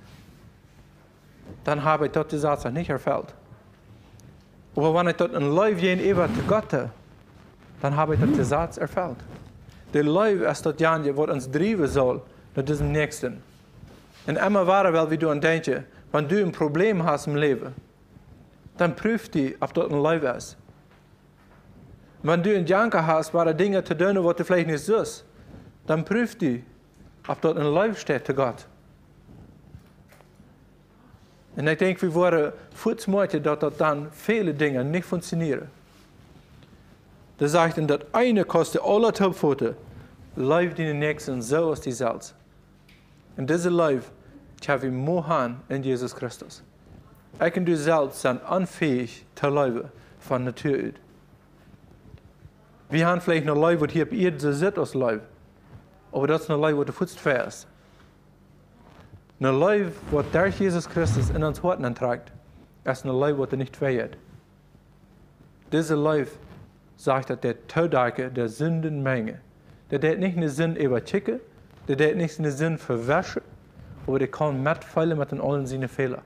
Dann habe ich dort die Satz nicht erfüllt. Aber wenn ich dort ein Leib gegenüber Gott habe, dann habe ich dort die Satz erfüllt. Der Leib ist das Janje, was uns treiben soll, nach diesem Nächsten. Und immer weiter, weil wir du denken, wenn du ein Problem hast im Leben, dann prüf die, ob dort ein Leib ist. Wenn du ein Janker hast, war Dinge zu tun, was du vielleicht nicht siehst, dann prüf die, ob dort ein Leib steht zu Gott. Und ich denke, wir waren futzmütig, dass dann viele Dinge nicht funktionieren. Da sagt er, das eine kostet alle Topfote, Leib die Nächsten so als die selbst. Und diese Leib, haben wir Mohan in Jesus Christus. Ich und du selbst sind unfähig zu leben von Natur aus. Wir haben vielleicht eine Leib, die hier auf Erde so sitzt als Leib. Aber das ist eine Leib, die du futzt fährst. Ein Leib, was durch Jesus Christus in uns Herzen trägt, ist ein Leib, was nicht verjährt. Dieser Leib sagt, dass der Todecke der Sündenmenge, der hat nicht einen Sinn überchecken, der hat nicht einen Sinn verwaschen, aber der kann mitfallen mit allen seinen Fehlern.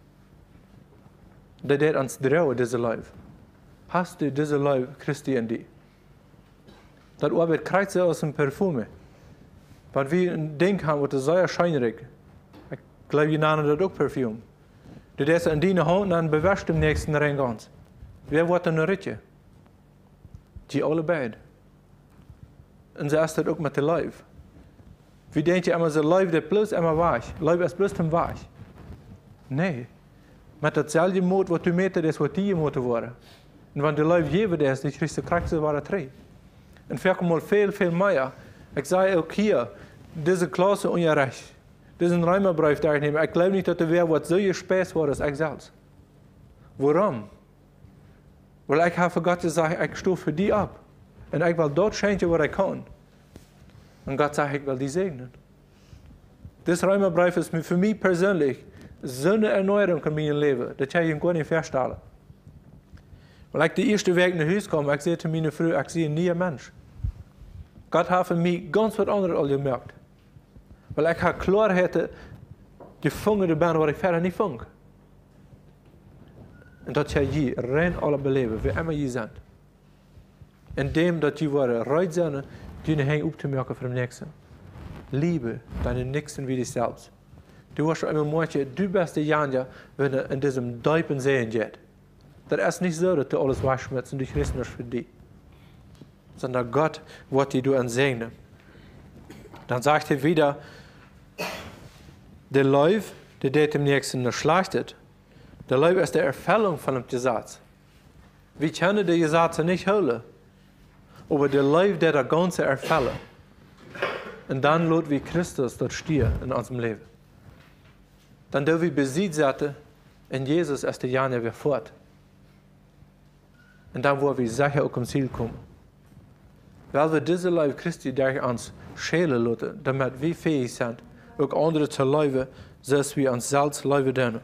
Der hat uns trauen, dieser Leib. Hast du diese Leib Christi in dir? Das arbeitet kreise aus dem Parfum. Wenn wir ein Ding haben, das sehr scheinrig, ich glaube, wir nennen das auch Parfum. Du hast in deine Hand und dann bewäscht im nächsten rein ganz. Wer wird dann richtig? Die alle beide. Und so ist das auch mit dem Leib. Wie denkt ihr immer, so Leib, der bloß immer weich. Leib ist bloß im weich. Nee. Mit dasselbe Mut, was du meter, das wird die Mut worden. Und wenn der Leib jewe ist, die kriegst du krankste war drei. Und vielleicht mal viel mehr. Ich sage auch hier, diese Klasse ungerecht. Diesen Räumerbrief da ich nehme. Ich glaube nicht, dass der wer was so gespäßt war, als ich selbst. Warum? Weil ich habe Gott gesagt, ich stehe für die ab. Und ich will dort schenken, was ich kann. Und Gott sagt, ich will die segnen. Das Räumerbrief ist für mich persönlich so eine Erneuerung in meinem Leben. Das kann ich gar nicht feststellen. Weil ich die erste Weg nach Hause komme, ich sehe zu meiner Frau, ich sehe nie einen Mensch. Gott hat für mich ganz was anderes al gemerkt. Weil ich habe Klarheit gefunden bin, was ich verder nicht fand. Und dat jij je rein alle beleven, wie immer je zijn. Indem dat je worden reit zijn, die hang op te merken voor de nächsten. Liebe deine Nächsten wie dich selbst. Du hast immer manche, du bist der Janja, wenn du in diesem Deipen sehen geht. Das ist nicht so, dass du alles wegschmeißt und du kriegst nicht für dich. Sondern Gott wird dir du segnen. Dann sagt er wieder, der Leib, der dem Nächsten nicht schlachtet. Der Leib ist die Erfüllung von dem Gesetz. Wir können die Gesetze nicht holen. Aber der Leib, der das Ganze erfüllt. Und dann lässt wir Christus dort stehen in unserem Leben. Dann dürfen wir Besitz setzen, in Jesus ist der Jahre wieder fort. Und dann wollen wir sicher auch zum Ziel kommen. Weil wir diese Leib Christi durch uns schälen lassen, damit wir fähig sind, auch andere zu leben, so dass wir uns selbst leben dürfen.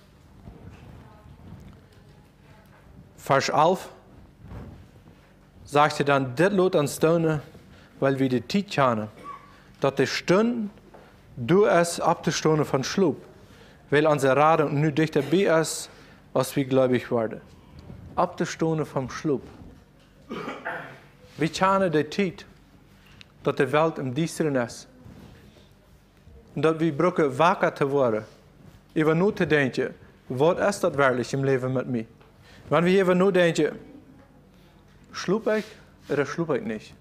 Vers 11 sagt er dann, dit lot uns tun, weil wir die Zeit kennen, dass die Stunde du es ab der Stunde von Schlub, weil unsere Radung nu dichter bei ist, als wir gläubig werden. Ab der Stunde vom Schlub. Wir kennen die Zeit, dass die Welt im Düsteren ist. Und dass wir brauchen wacker zu werden, über nur zu denken, was ist das wirklich im Leben mit mir? Wenn wir even nur denken, schlug ich oder schlug ich nicht?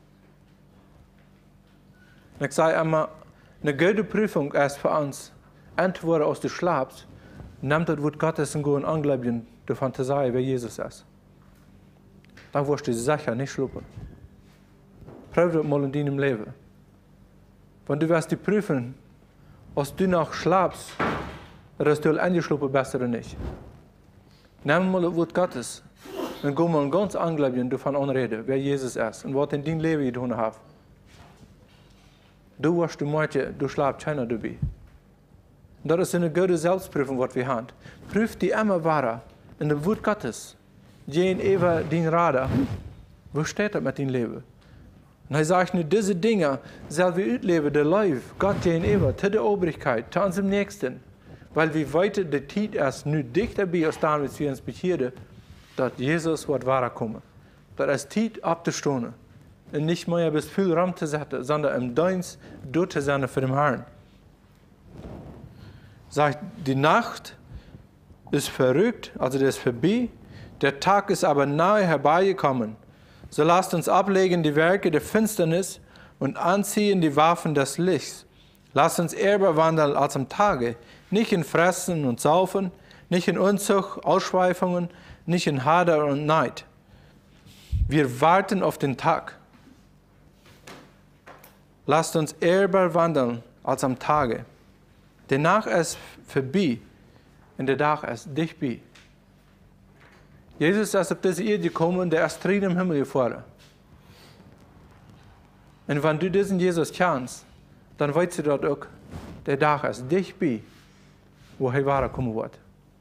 Und ich sage immer, eine gute Prüfung ist für uns, entweder aus dem Schlaf, nimmt das Wort Gottes und gehen anglauben, die Fantasie, wer Jesus ist. Dann wirst du sicher nicht schlucken. Prüf das mal in deinem Leben. Wenn du wirst die prüfen, als du noch schlafst, oder dass du eingeschlafen bist oder nicht. Nimm mal das Wort Gottes und geh mal ganz anglauben davon anreden, wer Jesus ist und was in deinem Leben getan hat. Du wirst du schlafst keiner dabei. Das ist eine gute Selbstprüfung, was wir haben. Prüf die immer weiter in dem Wort Gottes. Gehen über den Radar. Wo steht das mit deinem Leben? Und er sagt nur, diese Dinge sollen wir ausleben, der Leib, Gott gegenüber, zu der Obrigkeit, zu unserem Nächsten. Weil wir weiter die Zeit erst nu dichter bei uns damit wir uns bekehren, dass Jesus wird weiterkommen. Das ist Zeit ab der Stunde. Und nicht mehr bis viel Raum zu setzen, sondern im Dienst dort zu sein für den Herrn. Sagt, die Nacht ist verrückt, also das ist vorbei, der Tag ist aber nahe herbeigekommen. So lasst uns ablegen die Werke der Finsternis und anziehen die Waffen des Lichts. Lasst uns ehrbar wandeln als am Tage, nicht in Fressen und Saufen, nicht in Unzucht, Ausschweifungen, nicht in Hader und Neid. Wir warten auf den Tag. Lasst uns ehrbar wandeln als am Tage. Der Nacht ist vorbei und der Tag ist dicht bei. Jesus ist auf diese Erde gekommen, der ist drin im Himmel gefahren. Und wenn du diesen Jesus kennst, dann weißt du dort auch, der Tag ist dicht bei, wo er wiederkommen wird.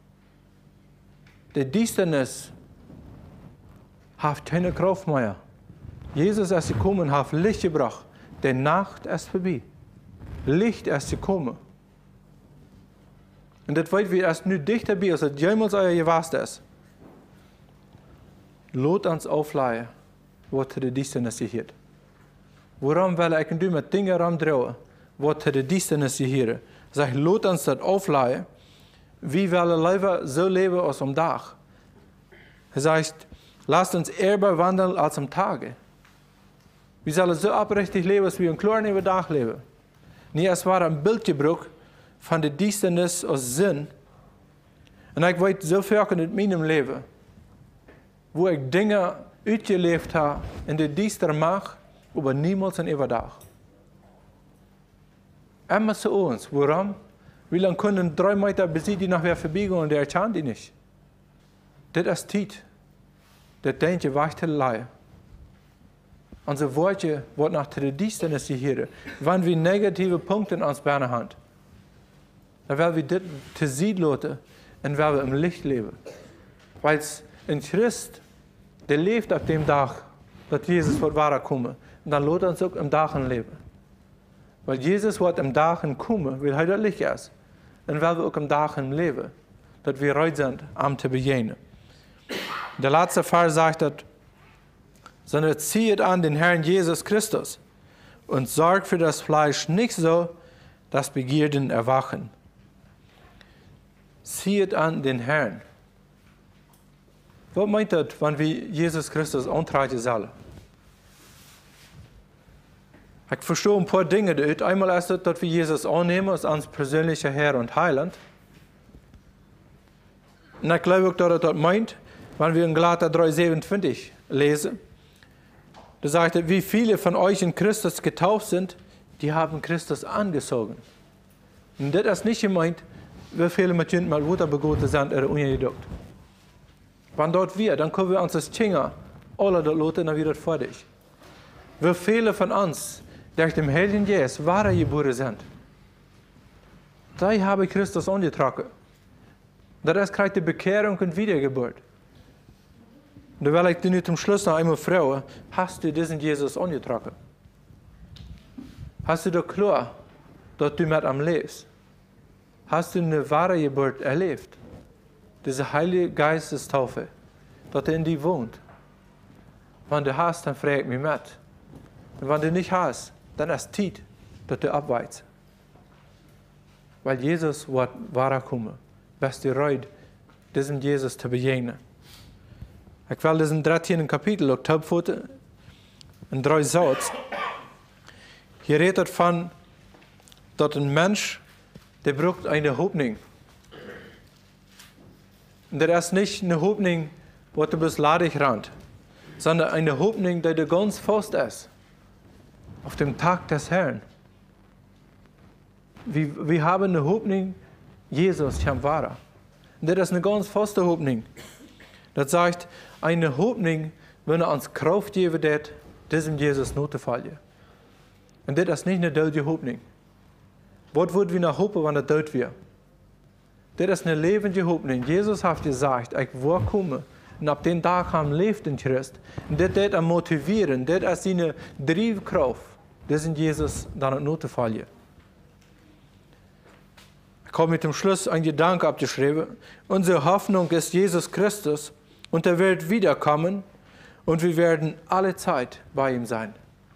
Die Düsternis hat keine Kraft mehr. Jesus ist gekommen und hat Licht gebracht. Die Nacht ist vorbei. Licht ist gekommen. Und das weiß wir erst nu dichter bei, als es jemals euer gewasst ist. Lot uns aufleihen, wat de duisternis hier. Waarom wil ik en du met dingen ramdrouwen, wat de duisternis hier? Zeg, lot ons dat aufleihen, wie willen leven zo leven als om dag. Hij zegt, lasst uns ehrbar wandelen als am Tage. Wir sollen so abrichtig leben, als wir einen kleinen Tag leben. Niet als ware een beeldgebruik van de duisternis als zin. En ik weet zoveel in mijn leven, wo ik dingen uitgeleefd heb in de duistere macht, aber niemals een overdag. Immer zu uns. Warum? Wie lange können 3 Meter bis die nachher vorbeigen und der erkennt die nicht? Das ist Zeit. Das denkt je wacht heel leid. Onze woordje wordt nach de duisternis hier. Wanneer we negatieve punten aan ons benen hebben, dan willen we dit te zien laten en willen we im Licht leven. Weil in Christ, der leeft op dem dag dat Jezus wordt wederkomen. En dan laat ons ook im dagen leven. Weil Jezus wordt im dagen komen, weil hij dat Licht is. En willen we ook im dagen leven. Dat we reut zijn om te begegnen. Der letzte Vers sagt, dat, sondern zieht an den Herrn Jesus Christus und sorgt für das Fleisch nicht so, dass Begierden erwachen. Zieht an den Herrn. Was meint das, wenn wir Jesus Christus antreten sollen? Ich verstehe ein paar Dinge dort. Einmal ist es, dass wir Jesus annehmen als uns persönlicher Herr und Heiland. Und ich glaube auch, dass das meint, wenn wir in Galater 3,27 lesen, da sagt er, wie viele von euch in Christus getauft sind, die haben Christus angezogen. Und das ist nicht gemeint, wie viele mit Jünden mal Wutter begoten sind oder ungeduckt. Wenn dort wir, dann können wir uns das Chinger, alle dort loten, dann wird das fertig. Wie viele von uns, die durch dem Heiligen Geist wahre geboren sind, die haben Christus angetragen. Das kriegt die Bekehrung und Wiedergeburt. Da will ich dir nu zum Schluss noch einmal fragen, hast du diesen Jesus angetragen? Hast du da klar, dass du mit ihm lebst? Hast du eine wahre Geburt erlebt? Diese Heilige Geistestaufe, dass er in dir wohnt. Wenn du hast, dann frag mich mit. Und wenn du nicht hast, dann ist Zeit, dass du abweichst. Weil Jesus wird wiederkommen. Bist du bereit, diesem Jesus zu begegnen? Ich will diesen 13. Kapitel auch abfoten in 3 Sätze. Hier redet von, dass ein Mensch, der braucht eine Hoffnung. Und das ist nicht eine Hoffnung, wo du bis ladig rennt, sondern eine Hoffnung, die ganz fest ist. Auf dem Tag des Herrn. Wir haben eine Hoffnung, Jesus kommt wieder. Und das ist eine ganz feste Hoffnung. Das sagt, eine Hoffnung, wenn er uns Kraft geben wird, diesem Jesus nachzufolgen. Und das ist nicht eine deutsche Hoffnung. Was würden wir noch hoffen, wenn er tot wäre? Das ist eine lebende Hoffnung. Jesus hat gesagt, ich will kommen. Und ab dem Tag haben lebt in Christ. Und das wird ihn motivieren. Das ist seine Triebkraft, diesem Jesus dann nachzufolgen. Ich habe mit dem Schluss einen Gedanken abgeschrieben. Unsere Hoffnung ist Jesus Christus. Und er wird wiederkommen und wir werden alle Zeit bei ihm sein.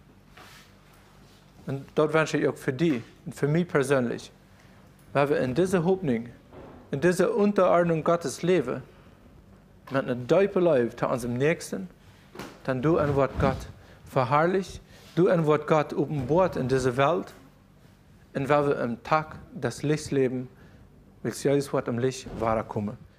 Und dort wünsche ich auch für die und für mich persönlich, weil wir in dieser Hoffnung, in dieser Unterordnung Gottes leben, mit einer Deute Leib zu unserem Nächsten, dann du ein Wort Gott verherrlich, du ein Wort Gott offenbart in dieser Welt, und weil wir im Tag des Lichts leben, will Jesus Wort im Licht wiederkommen.